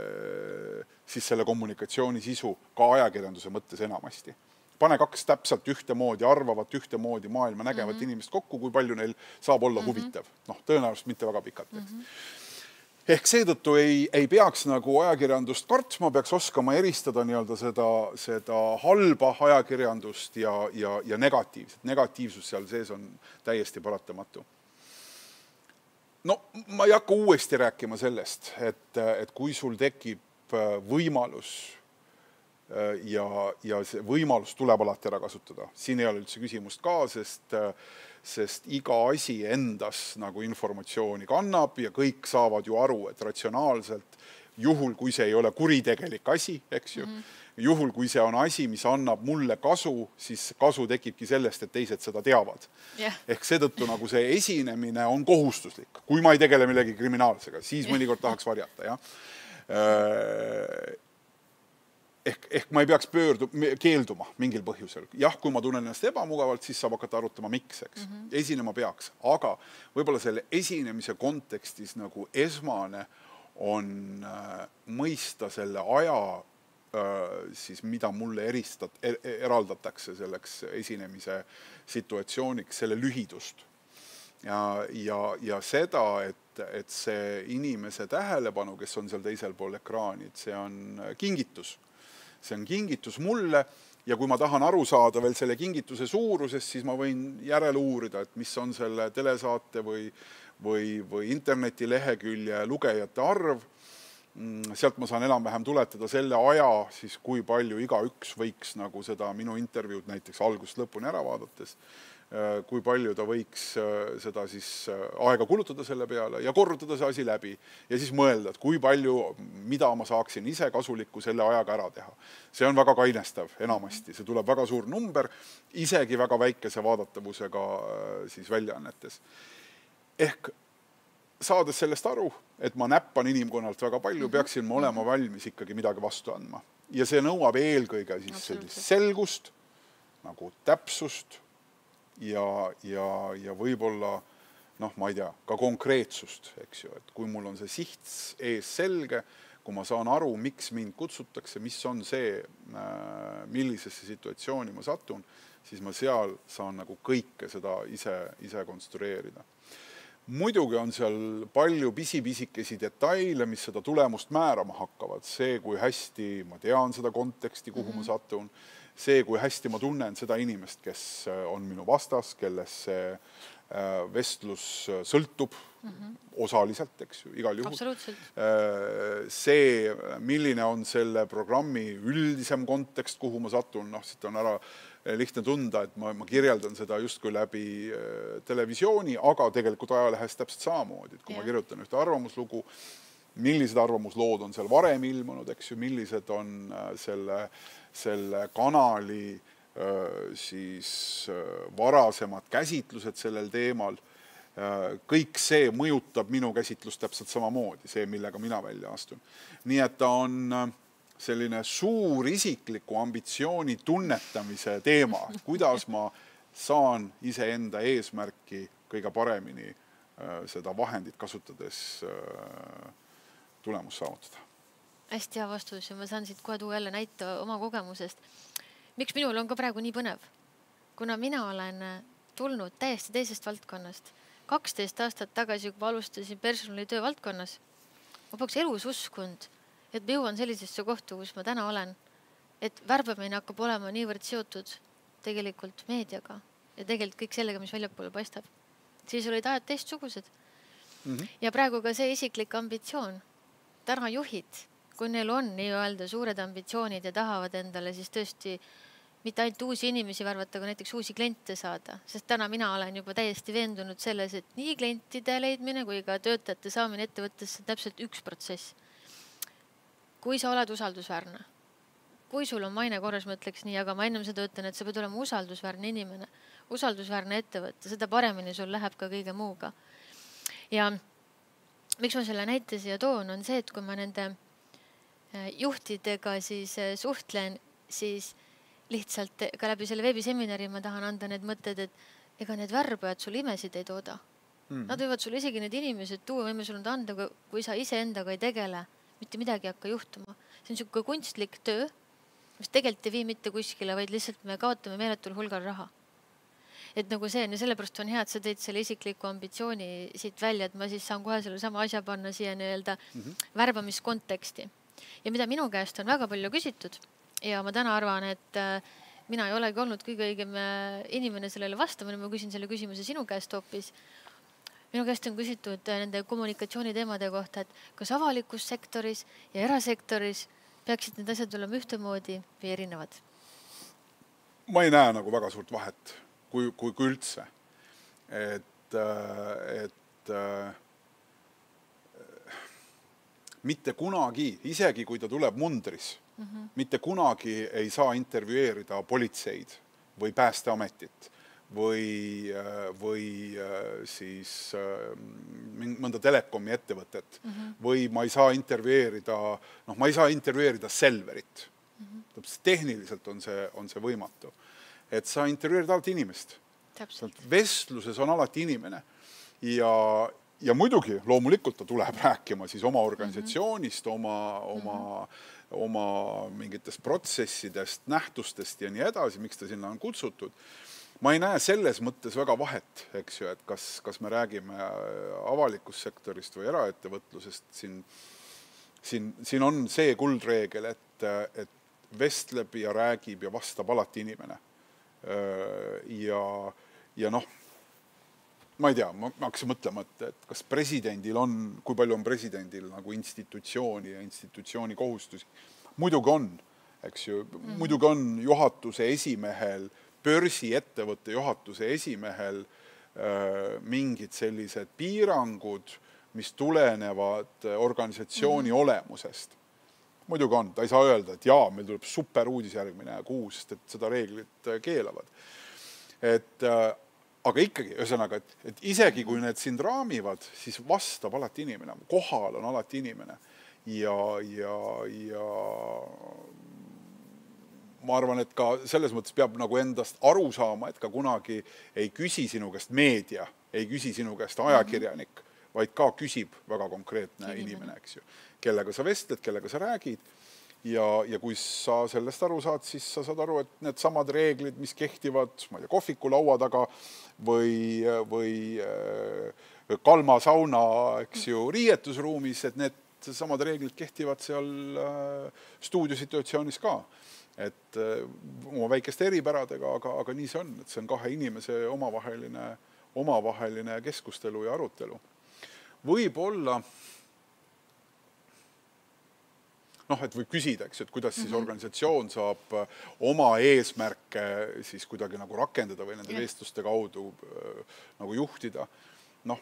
äh, siis selle kommunikatsiooni sisu ka ajakirjanduse mõttes enamasti. Pane kaks täpselt ühtemoodi, arvavat ühtemoodi maailma nägevat mm -hmm. inimest kokku, kui palju neil saab olla mm -hmm. huvitav. Noh, tõenäoliselt mitte väga pikalt. Mm -hmm. Ehk seetõttu ei, ei peaks nagu ajakirjandust kartma, peaks oskama eristada nii-öelda seda, seda halba ajakirjandust ja, ja, ja negatiivset. Negatiivsus seal sees on täiesti paratamatu. No, ma ei hakka uuesti rääkima sellest, et, et kui sul tekib võimalus ja, ja see võimalus tuleb alati ära kasutada. Siin ei ole üldse küsimust ka, sest sest iga asi endas nagu informatsiooni kannab ja kõik saavad ju aru, et ratsionaalselt, juhul kui see ei ole kuritegelik asi, eks ju, mm -hmm. juhul kui see on asi, mis annab mulle kasu, siis kasu tekibki sellest, et teised seda teavad. Yeah. Ehk seetõttu nagu see esinemine on kohustuslik. Kui ma ei tegele millegi kriminaalsega, siis mõnikord tahaks varjata, jah. Ehk, ehk ma ei peaks pöördu, keelduma mingil põhjusel. Jah, kui ma tunnen ennast ebamugavalt, siis saab hakata arutama miks, eks. Mm -hmm. Esinema peaks. Aga võib-olla selle esinemise kontekstis nagu esmane on äh, mõista selle aja, äh, siis mida mulle eristat, er, eraldatakse selleks esinemise situatsiooniks, selle lühidust. Ja, ja, ja seda, et, et see inimese tähelepanu, kes on seal teisel pool ekraani, et see on kingitus. See on kingitus mulle ja kui ma tahan aru saada veel selle kingituse suurusest, siis ma võin järele uurida, et mis on selle telesaate või, või, või internetilehekülje lugejate arv. Sealt ma saan enam-vähem tuletada selle aja, siis kui palju igaüks võiks nagu seda minu intervjuud näiteks algust lõpuni ära vaadates, kui palju ta võiks seda siis aega kulutada selle peale ja korrutada see asi läbi ja siis mõelda, et kui palju, mida ma saaksin ise kasulikku selle ajaga ära teha. See on väga kainestav enamasti, see tuleb väga suur number, isegi väga väikese vaadatavusega siis väljaannetes. Ehk saades sellest aru, et ma näppan inimkonnalt väga palju, peaksin ma olema valmis ikkagi midagi vastu andma. Ja see nõuab eelkõige siis selgust, nagu täpsust, ja, ja, ja võib-olla, noh, ma ei tea, ka konkreetsust, eks ju, et kui mul on see siht ees selge, kui ma saan aru, miks mind kutsutakse, mis on see, millisesse situatsiooni ma satun, siis ma seal saan nagu kõike seda ise, ise konstrueerida. Muidugi on seal palju pisipisikesi detaile, mis seda tulemust määrama hakkavad. See, kui hästi ma tean seda konteksti, kuhu mm-hmm. ma satun, see, kui hästi ma tunnen seda inimest, kes on minu vastas, kelles see vestlus sõltub mm-hmm. osaliselt, eks ju, igal juhul. Absoluutselt. See, milline on selle programmi üldisem kontekst, kuhu ma satun, noh, siit on ära lihtne tunda, et ma, ma kirjeldan seda justkui läbi televisiooni, aga tegelikult ajalehes täpselt samamoodi, et kui ja. ma kirjutan ühte arvamuslugu, millised arvamuslood on seal varem ilmunud, eks ju, millised on selle, selle kanali siis varasemad käsitlused sellel teemal. Kõik see mõjutab minu käsitlust täpselt samamoodi, see, millega mina välja astun. Nii et ta on selline suur isikliku ambitsiooni tunnetamise teema, kuidas ma saan iseenda eesmärki kõige paremini seda vahendit kasutades tulemus saavutada. Hästi hea vastus ja ma saan siit kohe tuua jälle näite oma kogemusest. Miks minul on ka praegu nii põnev? Kuna mina olen tulnud täiesti teisest valdkonnast. kaksteist aastat tagasi, kui ma alustasin personalitöö valdkonnas, ma peaks elus uskund, et ma jõuan sellisesse kohta, kus ma täna olen, et värbamine hakkab olema niivõrd seotud tegelikult meediaga ja tegelikult kõik sellega, mis väljapoole paistab. Siis olid ajad teistsugused. Mm-hmm. Ja praegu ka see isiklik ambitsioon. Täna juhid, kui neil on nii-öelda suured ambitsioonid ja tahavad endale siis tõesti mitte ainult uusi inimesi värvata, aga näiteks uusi kliente saada. Sest täna mina olen juba täiesti veendunud selles, et nii klientide leidmine kui ka töötajate saamine ettevõttesse on täpselt üks protsess. Kui sa oled usaldusväärne, kui sul on maine korras, ma ütleks nii, aga ma ennem seda ütlen, et sa pead olema usaldusväärne inimene, usaldusväärne ettevõtte, seda paremini sul läheb ka kõige muuga. Ja miks ma selle näite siia toon, on see, et kui ma nende juhtidega siis suhtlen, siis lihtsalt ka läbi selle veebiseminari ma tahan anda need mõtted, et ega need värbajad sul imesid ei tooda. Mm. Nad võivad sul isegi need inimesed tuua, võime sul nad anda, kui sa ise endaga ei tegele, mitte midagi hakka juhtuma. See on siuke kunstlik töö, mis tegelikult ei vii mitte kuskile, vaid lihtsalt me kaotame meeletul hulgal raha. Et nagu see on ja sellepärast on hea, et sa teed selle isikliku ambitsiooni siit välja, et ma siis saan kohe selle sama asja panna siia nii-öelda mm-hmm. värbamiskonteksti. Ja mida minu käest on väga palju küsitud ja ma täna arvan, et mina ei olegi olnud kõige õigem inimene sellele vastamine, ma küsin selle küsimuse sinu käest hoopis. Minu käest on küsitud nende kommunikatsiooniteemade kohta, et kas avalikus sektoris ja erasektoris peaksid need asjad olema ühtemoodi või erinevad? Ma ei näe nagu väga suurt vahet, kui, kui, kui üldse. Et, et mitte kunagi, isegi kui ta tuleb mundris, mm-hmm. mitte kunagi ei saa intervjueerida politseid või päästeametit või, või siis mõnda telekomi ettevõtet mm-hmm. või ma ei saa intervjueerida, noh, ma ei saa intervjueerida Selverit. Mm-hmm. Tehniliselt on see, on see võimatu. Et sa intervjueerid alati inimest. Täpselt. Vestluses on alati inimene ja Ja muidugi, loomulikult ta tuleb rääkima siis oma organisatsioonist, oma, oma, oma mingitest protsessidest, nähtustest ja nii edasi, miks ta sinna on kutsutud. Ma ei näe selles mõttes väga vahet, eks ju, et kas, kas me räägime avalikust sektorist või eraettevõtlusest. Siin, siin, siin on see kuldreegel, et, et vestleb ja räägib ja vastab alati inimene. Ja, ja noh, ma ei tea, ma hakkasin mõtlema, et, et kas presidendil on, kui palju on presidendil nagu institutsiooni ja institutsiooni kohustusi. Muidugi on, eks ju, mm. muidugi on juhatuse esimehel, börsi ettevõtte juhatuse esimehel äh, mingid sellised piirangud, mis tulenevad organisatsiooni mm. olemusest. Muidugi on, ta ei saa öelda, et jaa, meil tuleb super uudis järgmine kuu, sest et seda reeglit keelavad. Et äh, Aga ikkagi, ühesõnaga, et, et isegi kui need sind raamivad, siis vastab alati inimene. Kohal on alati inimene. Ja, ja, ja ma arvan, et ka selles mõttes peab nagu endast aru saama, et ka kunagi ei küsi sinu käest meedia, ei küsi sinu käest ajakirjanik, vaid ka küsib väga konkreetne inimene, inimene eks ju. Kellega sa vestled, kellega sa räägid. Ja, ja kui sa sellest aru saad, siis sa saad aru, et need samad reeglid, mis kehtivad ma ei tea, kohviku laua taga või, või kalma sauna, eks ju, riietusruumis, et need samad reeglid kehtivad seal stuudiosituatsioonis ka. Et oma väikeste eripäradega, aga, aga nii see on, et see on kahe inimese omavaheline, omavaheline keskustelu ja arutelu. Võib-olla, noh, et võib küsida, eks, et kuidas siis organisatsioon saab oma eesmärke siis kuidagi nagu rakendada või nende vestluste kaudu nagu juhtida. Noh,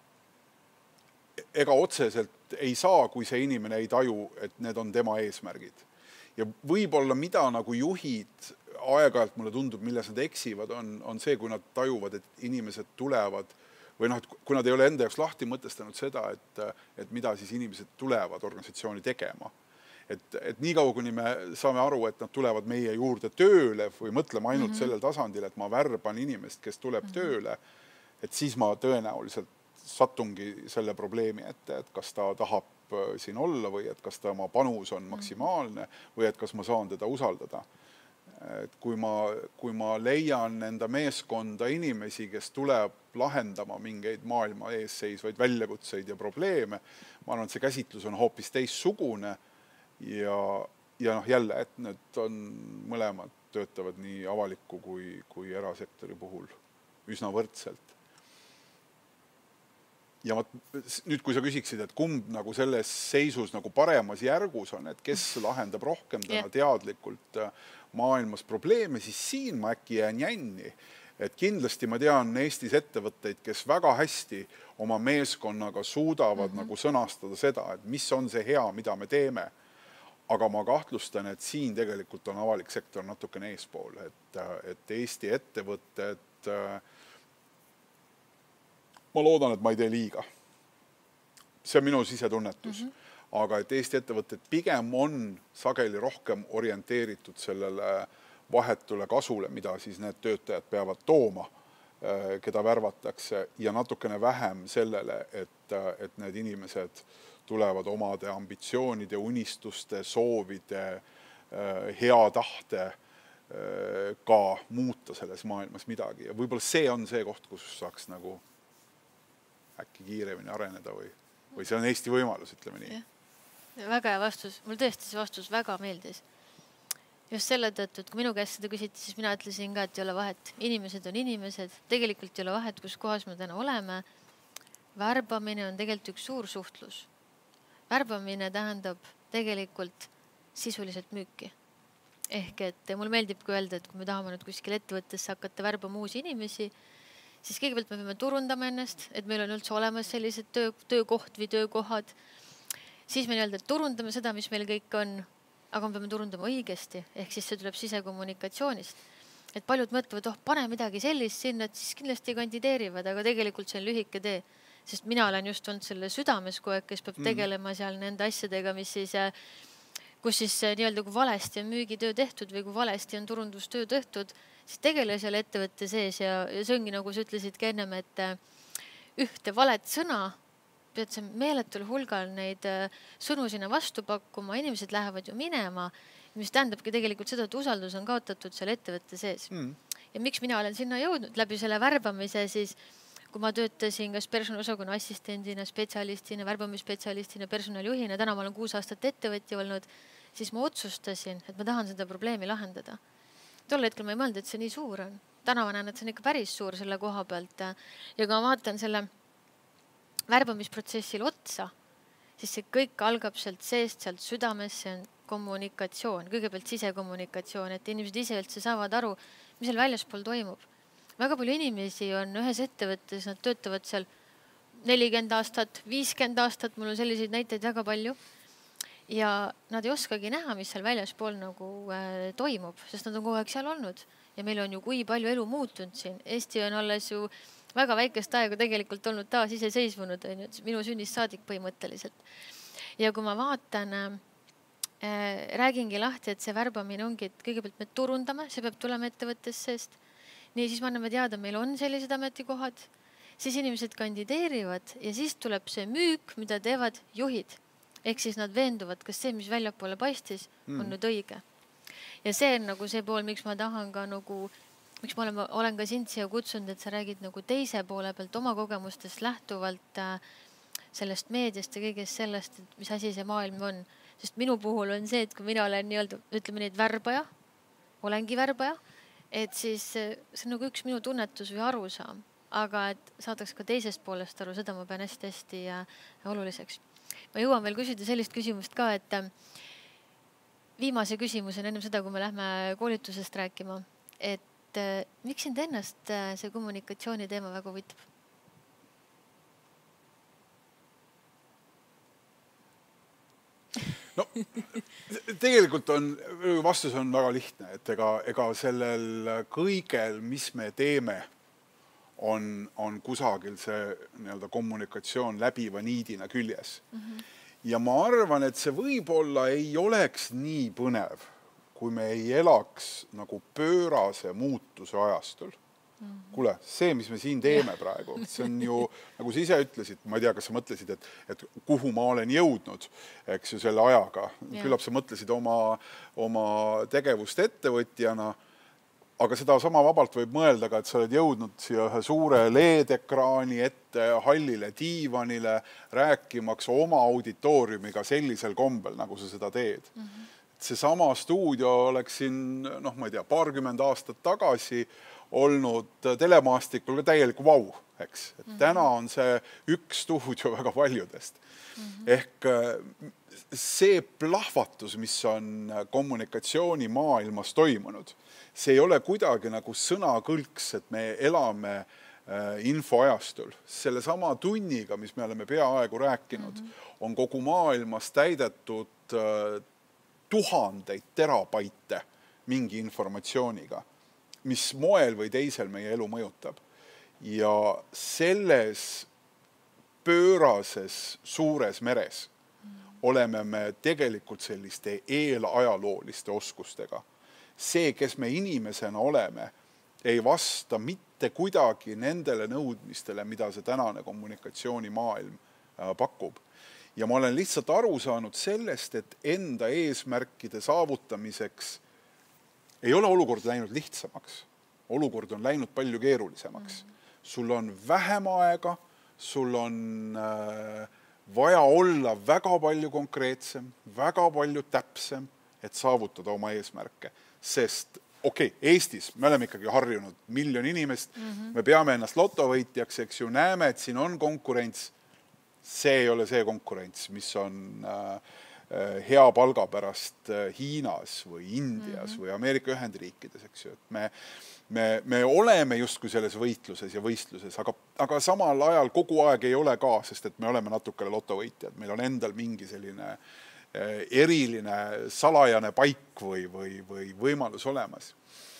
ega otseselt ei saa, kui see inimene ei taju, et need on tema eesmärgid. Ja võib-olla mida nagu juhid aeg-ajalt mulle tundub, milles nad eksivad, on, on see, kui nad tajuvad, et inimesed tulevad või noh, et kui nad ei ole enda jaoks lahti mõtestanud seda, et, et mida siis inimesed tulevad organisatsiooni tegema. Et, et nii kaua, kuni me saame aru, et nad tulevad meie juurde tööle või mõtleme ainult mm -hmm. sellel tasandil, et ma värban inimest, kes tuleb mm -hmm. tööle, et siis ma tõenäoliselt satungi selle probleemi ette, et kas ta tahab siin olla või et kas ta oma panus on maksimaalne või et kas ma saan teda usaldada. Et kui ma, kui ma leian enda meeskonda inimesi, kes tuleb lahendama mingeid maailma ees seisvaid väljakutseid ja probleeme, ma arvan, et see käsitlus on hoopis teissugune ja, ja noh, jälle, et need on mõlemad töötavad nii avaliku kui, kui erasektori puhul üsna võrdselt. Ja ma, nüüd, kui sa küsiksid, et kumb nagu selles seisus nagu paremas järgus on, et kes lahendab rohkem täna teadlikult maailmas probleeme, siis siin ma äkki jään jänni. Et kindlasti ma tean Eestis ettevõtteid, kes väga hästi oma meeskonnaga suudavad mm -hmm. nagu sõnastada seda, et mis on see hea, mida me teeme. Aga ma kahtlustan, et siin tegelikult on avalik sektor natukene eespool, et, et Eesti ettevõtted ma loodan, et ma ei tee liiga. See on minu sisetunnetus. Mm -hmm. Aga et Eesti ettevõtted pigem on sageli rohkem orienteeritud sellele vahetule kasule, mida siis need töötajad peavad tooma, keda värvatakse, ja natukene vähem sellele, et, et need inimesed tulevad omade ambitsioonide, unistuste, soovide, hea tahte ka muuta selles maailmas midagi. Ja võib-olla see on see koht, kus saaks nagu äkki kiiremini areneda või, või see on Eesti võimalus, ütleme nii. Ja, väga hea vastus. Mul tõesti see vastus väga meeldis. Just selle tõttu, et kui minu käest seda küsiti, siis mina ütlesin ka, et ei ole vahet. Inimesed on inimesed. Tegelikult ei ole vahet, kus kohas me täna oleme. Värbamine on tegelikult üks suur suhtlus. Värbamine tähendab tegelikult sisuliselt müüki. Ehk et mul meeldib kui öelda, et kui me tahame nüüd kuskil ettevõttesse hakata värbama uusi inimesi, siis kõigepealt me peame turundama ennast, et meil on üldse olemas sellised töö, töökoht või töökohad. Siis me nii-öelda turundame seda, mis meil kõik on, aga me peame turundama õigesti, ehk siis see tuleb sisekommunikatsioonist. Et paljud mõtlevad, oh, pane midagi sellist sinna, et siis kindlasti kandideerivad, aga tegelikult see on lühike tee. Sest mina olen just olnud selle südames kogu, kes peab tegelema seal nende asjadega, mis siis, kus siis nii-öelda kui valesti on müügitöö tehtud või kui valesti on turundustöö tehtud, siis tegele seal ettevõtte sees ja, ja see ongi, nagu sa ütlesidki ennem, et ühte valet sõna, pead sa meeletul hulgal neid sõnu sinna vastu pakkuma, inimesed lähevad ju minema, mis tähendabki tegelikult seda, et usaldus on kaotatud seal ettevõtte sees. Mm. Ja miks mina olen sinna jõudnud läbi selle värbamise, siis kui ma töötasin kas personaliosakonna assistendina, spetsialistina, värbamisspetsialistina, personalijuhina, täna ma olen kuus aastat ettevõtja olnud, siis ma otsustasin, et ma tahan seda probleemi lahendada. Tol hetkel ma ei mõelnud, et see nii suur on. Täna ma näen, et see on ikka päris suur selle koha pealt. Ja kui ma vaatan selle värbamisprotsessil otsa, siis see kõik algab sealt seest, sealt südames, see on kommunikatsioon, kõigepealt sisekommunikatsioon, et inimesed ise üldse saavad aru, mis seal väljaspool toimub. Väga palju inimesi on ühes ettevõttes, nad töötavad seal nelikümmend aastat, viiskümmend aastat, mul on selliseid näiteid väga palju. Ja nad ei oskagi näha, mis seal väljaspool nagu äh, toimub, sest nad on kogu aeg seal olnud. Ja meil on ju kui palju elu muutunud siin. Eesti on alles ju väga väikest aega tegelikult olnud taas ise seisvunud, minu sünnist saadik põhimõtteliselt. Ja kui ma vaatan, äh, räägingi lahti, et see värbamine ongi, et kõigepealt me turundame, see peab tulema ettevõttes seest. Nii siis me anname teada, meil on sellised ametikohad, siis inimesed kandideerivad ja siis tuleb see müük, mida teevad juhid. Ehk siis nad veenduvad, kas see, mis väljapoole paistis, on mm. nüüd õige. Ja see on nagu see pool, miks ma tahan ka nagu, miks ma olen, olen ka sind siia kutsunud, et sa räägid nagu teise poole pealt oma kogemustest lähtuvalt äh, sellest meediast ja kõigest sellest, et mis asi see maailm on. Sest minu puhul on see, et kui mina olen nii-öelda, ütleme neid värbaja, olengi värbaja, et siis see on nagu üks minu tunnetus või arusaam. aga et saadaks ka teisest poolest aru, seda ma pean hästi-hästi oluliseks. Ma jõuan veel küsida sellist küsimust ka, et viimase küsimusena ennem seda, kui me lähme koolitusest rääkima, et miks sind ennast see kommunikatsiooni teema väga huvitab? No, tegelikult on, vastus on väga lihtne, et ega, ega sellel kõigel, mis me teeme, on, on kusagil see nii-öelda kommunikatsioon läbiva niidina küljes. Mm-hmm. Ja ma arvan, et see võib-olla ei oleks nii põnev, kui me ei elaks nagu pöörase muutuse ajastul. Kuule, see, mis me siin teeme praegu, see on ju, nagu sa ise ütlesid, ma ei tea, kas sa mõtlesid, et, et kuhu ma olen jõudnud, eks ju, selle ajaga. Yeah. Küllap sa mõtlesid oma, oma tegevust ettevõtjana, aga seda sama vabalt võib mõelda ka, et sa oled jõudnud siia ühe suure L E D-ekraani ette, hallile diivanile, rääkimaks oma auditooriumiga sellisel kombel, nagu sa seda teed. Mm-hmm. See sama stuudio oleks siin, noh, ma ei tea, paarkümmend aastat tagasi olnud telemaastikul ka täielik vau, eks. Et mm-hmm. täna on see üks stuudio väga paljudest. Mm-hmm. Ehk see plahvatus, mis on kommunikatsiooni maailmas toimunud, see ei ole kuidagi nagu sõnakõlks, et me elame infoajastul. Selle sama tunniga, mis me oleme peaaegu rääkinud, mm-hmm. on kogu maailmas täidetud tuhandeid terabaite mingi informatsiooniga, mis moel või teisel meie elu mõjutab. Ja selles pöörases suures meres oleme me tegelikult selliste eelajalooliste oskustega. See, kes me inimesena oleme, ei vasta mitte kuidagi nendele nõudmistele, mida see tänane kommunikatsioonimaailm pakub. Ja ma olen lihtsalt aru saanud sellest, et enda eesmärkide saavutamiseks ei ole olukord läinud lihtsamaks. Olukord on läinud palju keerulisemaks. Sul on vähem aega, sul on äh, vaja olla väga palju konkreetsem, väga palju täpsem, et saavutada oma eesmärke. Sest, okei, okay, Eestis me oleme ikkagi harjunud miljon inimest, mm-hmm. me peame ennast lotovõitjaks, eks ju, näeme, et siin on konkurents. See ei ole see konkurents, mis on äh, hea palga pärast Hiinas või Indias mm-hmm. või Ameerika Ühendriikides, eks ju. Et me, me, me oleme justkui selles võitluses ja võistluses, aga, aga samal ajal kogu aeg ei ole ka, sest et me oleme natukene lotovõitjad. Meil on endal mingi selline eriline salajane paik või, või, või võimalus olemas.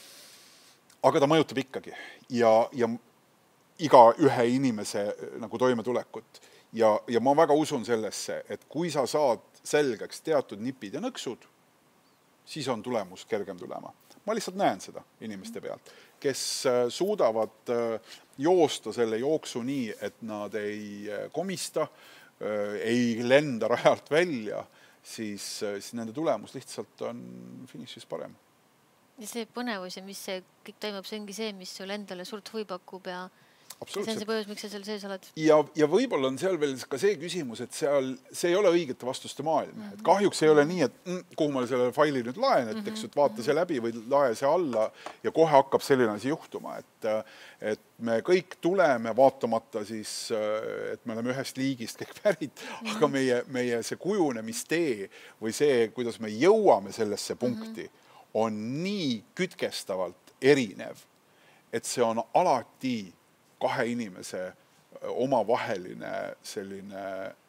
Aga ta mõjutab ikkagi ja, ja iga ühe inimese nagu toimetulekut. Ja, ja ma väga usun sellesse, et kui sa saad selgeks teatud nipid ja nõksud, siis on tulemus kergem tulema. Ma lihtsalt näen seda inimeste pealt, kes suudavad joosta selle jooksu nii, et nad ei komista, ei lenda rajalt välja, siis, siis nende tulemus lihtsalt on finišis parem. Ja see põnevus ja mis see kõik toimub, see ongi see, mis sul endale suurt huvi pakub ja see on see põhjus, miks sa seal sees oled. Ja, ja võib-olla on seal veel ka see küsimus, et seal, see ei ole õigete vastuste maailm. Mm-hmm. Et kahjuks ei ole nii, et mm, kuhu ma selle faili nüüd laen, et eks, et vaata see läbi või lae see alla ja kohe hakkab selline asi juhtuma. Et, et me kõik tuleme vaatamata siis, et me oleme ühest liigist kõik pärit, mm-hmm. aga meie, meie see kujunemistee või see, kuidas me jõuame sellesse punkti, mm-hmm. on nii kütkestavalt erinev, et see on alati kahe inimese omavaheline selline,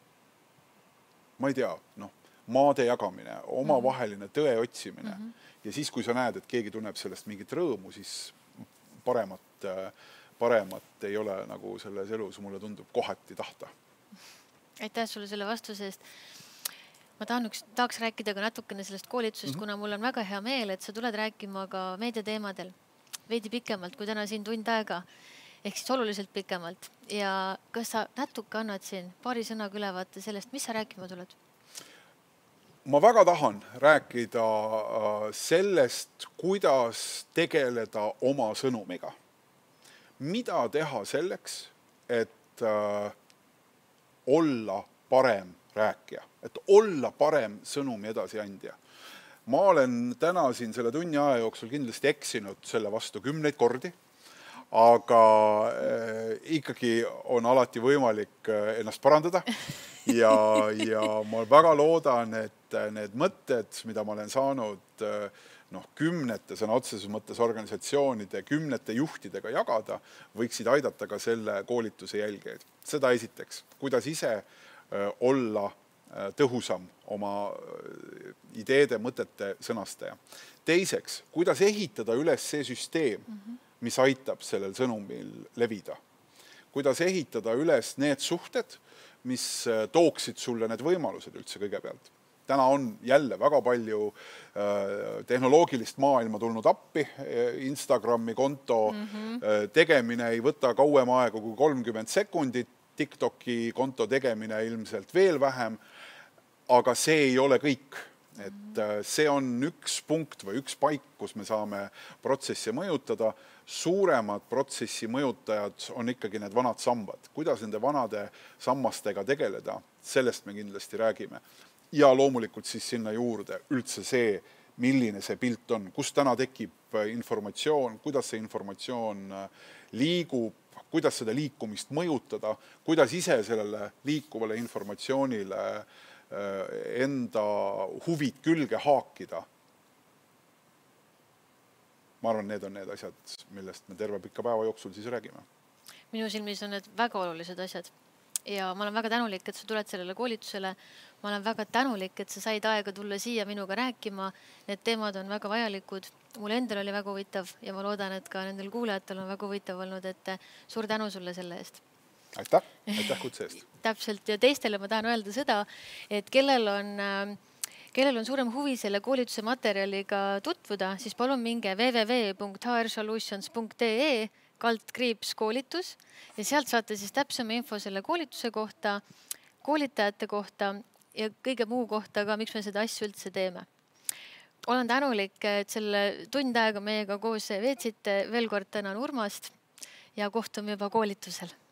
ma ei tea, noh, maade jagamine, omavaheline tõe otsimine. Mm-hmm. Ja siis, kui sa näed, et keegi tunneb sellest mingit rõõmu, siis paremat, paremat ei ole nagu selles elus, mulle tundub kohati tahta. Aitäh sulle selle vastuse eest. Ma tahan üks, tahaks rääkida ka natukene sellest koolitusest, mm-hmm. kuna mul on väga hea meel, et sa tuled rääkima ka meediateemadel veidi pikemalt, kui täna siin tund aega. Ehk siis oluliselt pikemalt. Ja kas sa natuke annad siin paari sõnaga ülevaate sellest, mis sa rääkima tuled? Ma väga tahan rääkida sellest, kuidas tegeleda oma sõnumiga. Mida teha selleks, et olla parem rääkija, et olla parem sõnumi edasiandja. Ma olen täna siin selle tunni aja jooksul kindlasti eksinud selle vastu kümneid kordi. aga ikkagi on alati võimalik ennast parandada ja, ja ma väga loodan, et need mõtted, mida ma olen saanud noh, kümnete sõna otseses mõttes organisatsioonide, kümnete juhtidega jagada, võiksid aidata ka selle koolituse jälgijaid. Seda esiteks, kuidas ise olla tõhusam oma ideede, mõtete sõnastaja. Teiseks, kuidas ehitada üles see süsteem, mis aitab sellel sõnumil levida. Kuidas ehitada üles need suhted, mis tooksid sulle need võimalused üldse kõigepealt. Täna on jälle väga palju tehnoloogilist maailma tulnud appi, Instagrami konto mm-hmm. tegemine ei võta kauem aega kui kolmkümmend sekundit, TikToki konto tegemine ilmselt veel vähem, aga see ei ole kõik. Et see on üks punkt või üks paik, kus me saame protsessi mõjutada. Suuremad protsessi mõjutajad on ikkagi need vanad sambad. Kuidas nende vanade sammastega tegeleda, sellest me kindlasti räägime. Ja loomulikult siis sinna juurde üldse see, milline see pilt on, kus täna tekib informatsioon, kuidas see informatsioon liigub, kuidas seda liikumist mõjutada, kuidas ise sellele liikuvale informatsioonile enda huvid külge haakida. Ma arvan, need on need asjad, millest me terve pikka päeva jooksul siis räägime. Minu silmis on need väga olulised asjad. Ja ma olen väga tänulik, et sa tuled sellele koolitusele. Ma olen väga tänulik, et sa said aega tulla siia minuga rääkima. Need teemad on väga vajalikud. Mul endal oli väga huvitav ja ma loodan, et ka nendel kuulajatel on väga huvitav olnud, et suur tänu sulle selle eest. Aitäh, aitäh kutse eest. Täpselt ja teistele ma tahan öelda seda, et kellel on, kellel on suurem huvi selle koolituse materjaliga tutvuda, siis palun minge w w w punkt h r solutions punkt e e kaldkriips koolitus ja sealt saate siis täpsema info selle koolituse kohta, koolitajate kohta ja kõige muu kohta ka, miks me seda asju üldse teeme. Olen tänulik, et selle tund aega meiega koos veetsite. Veel kord tänan Urmast ja kohtume juba koolitusel.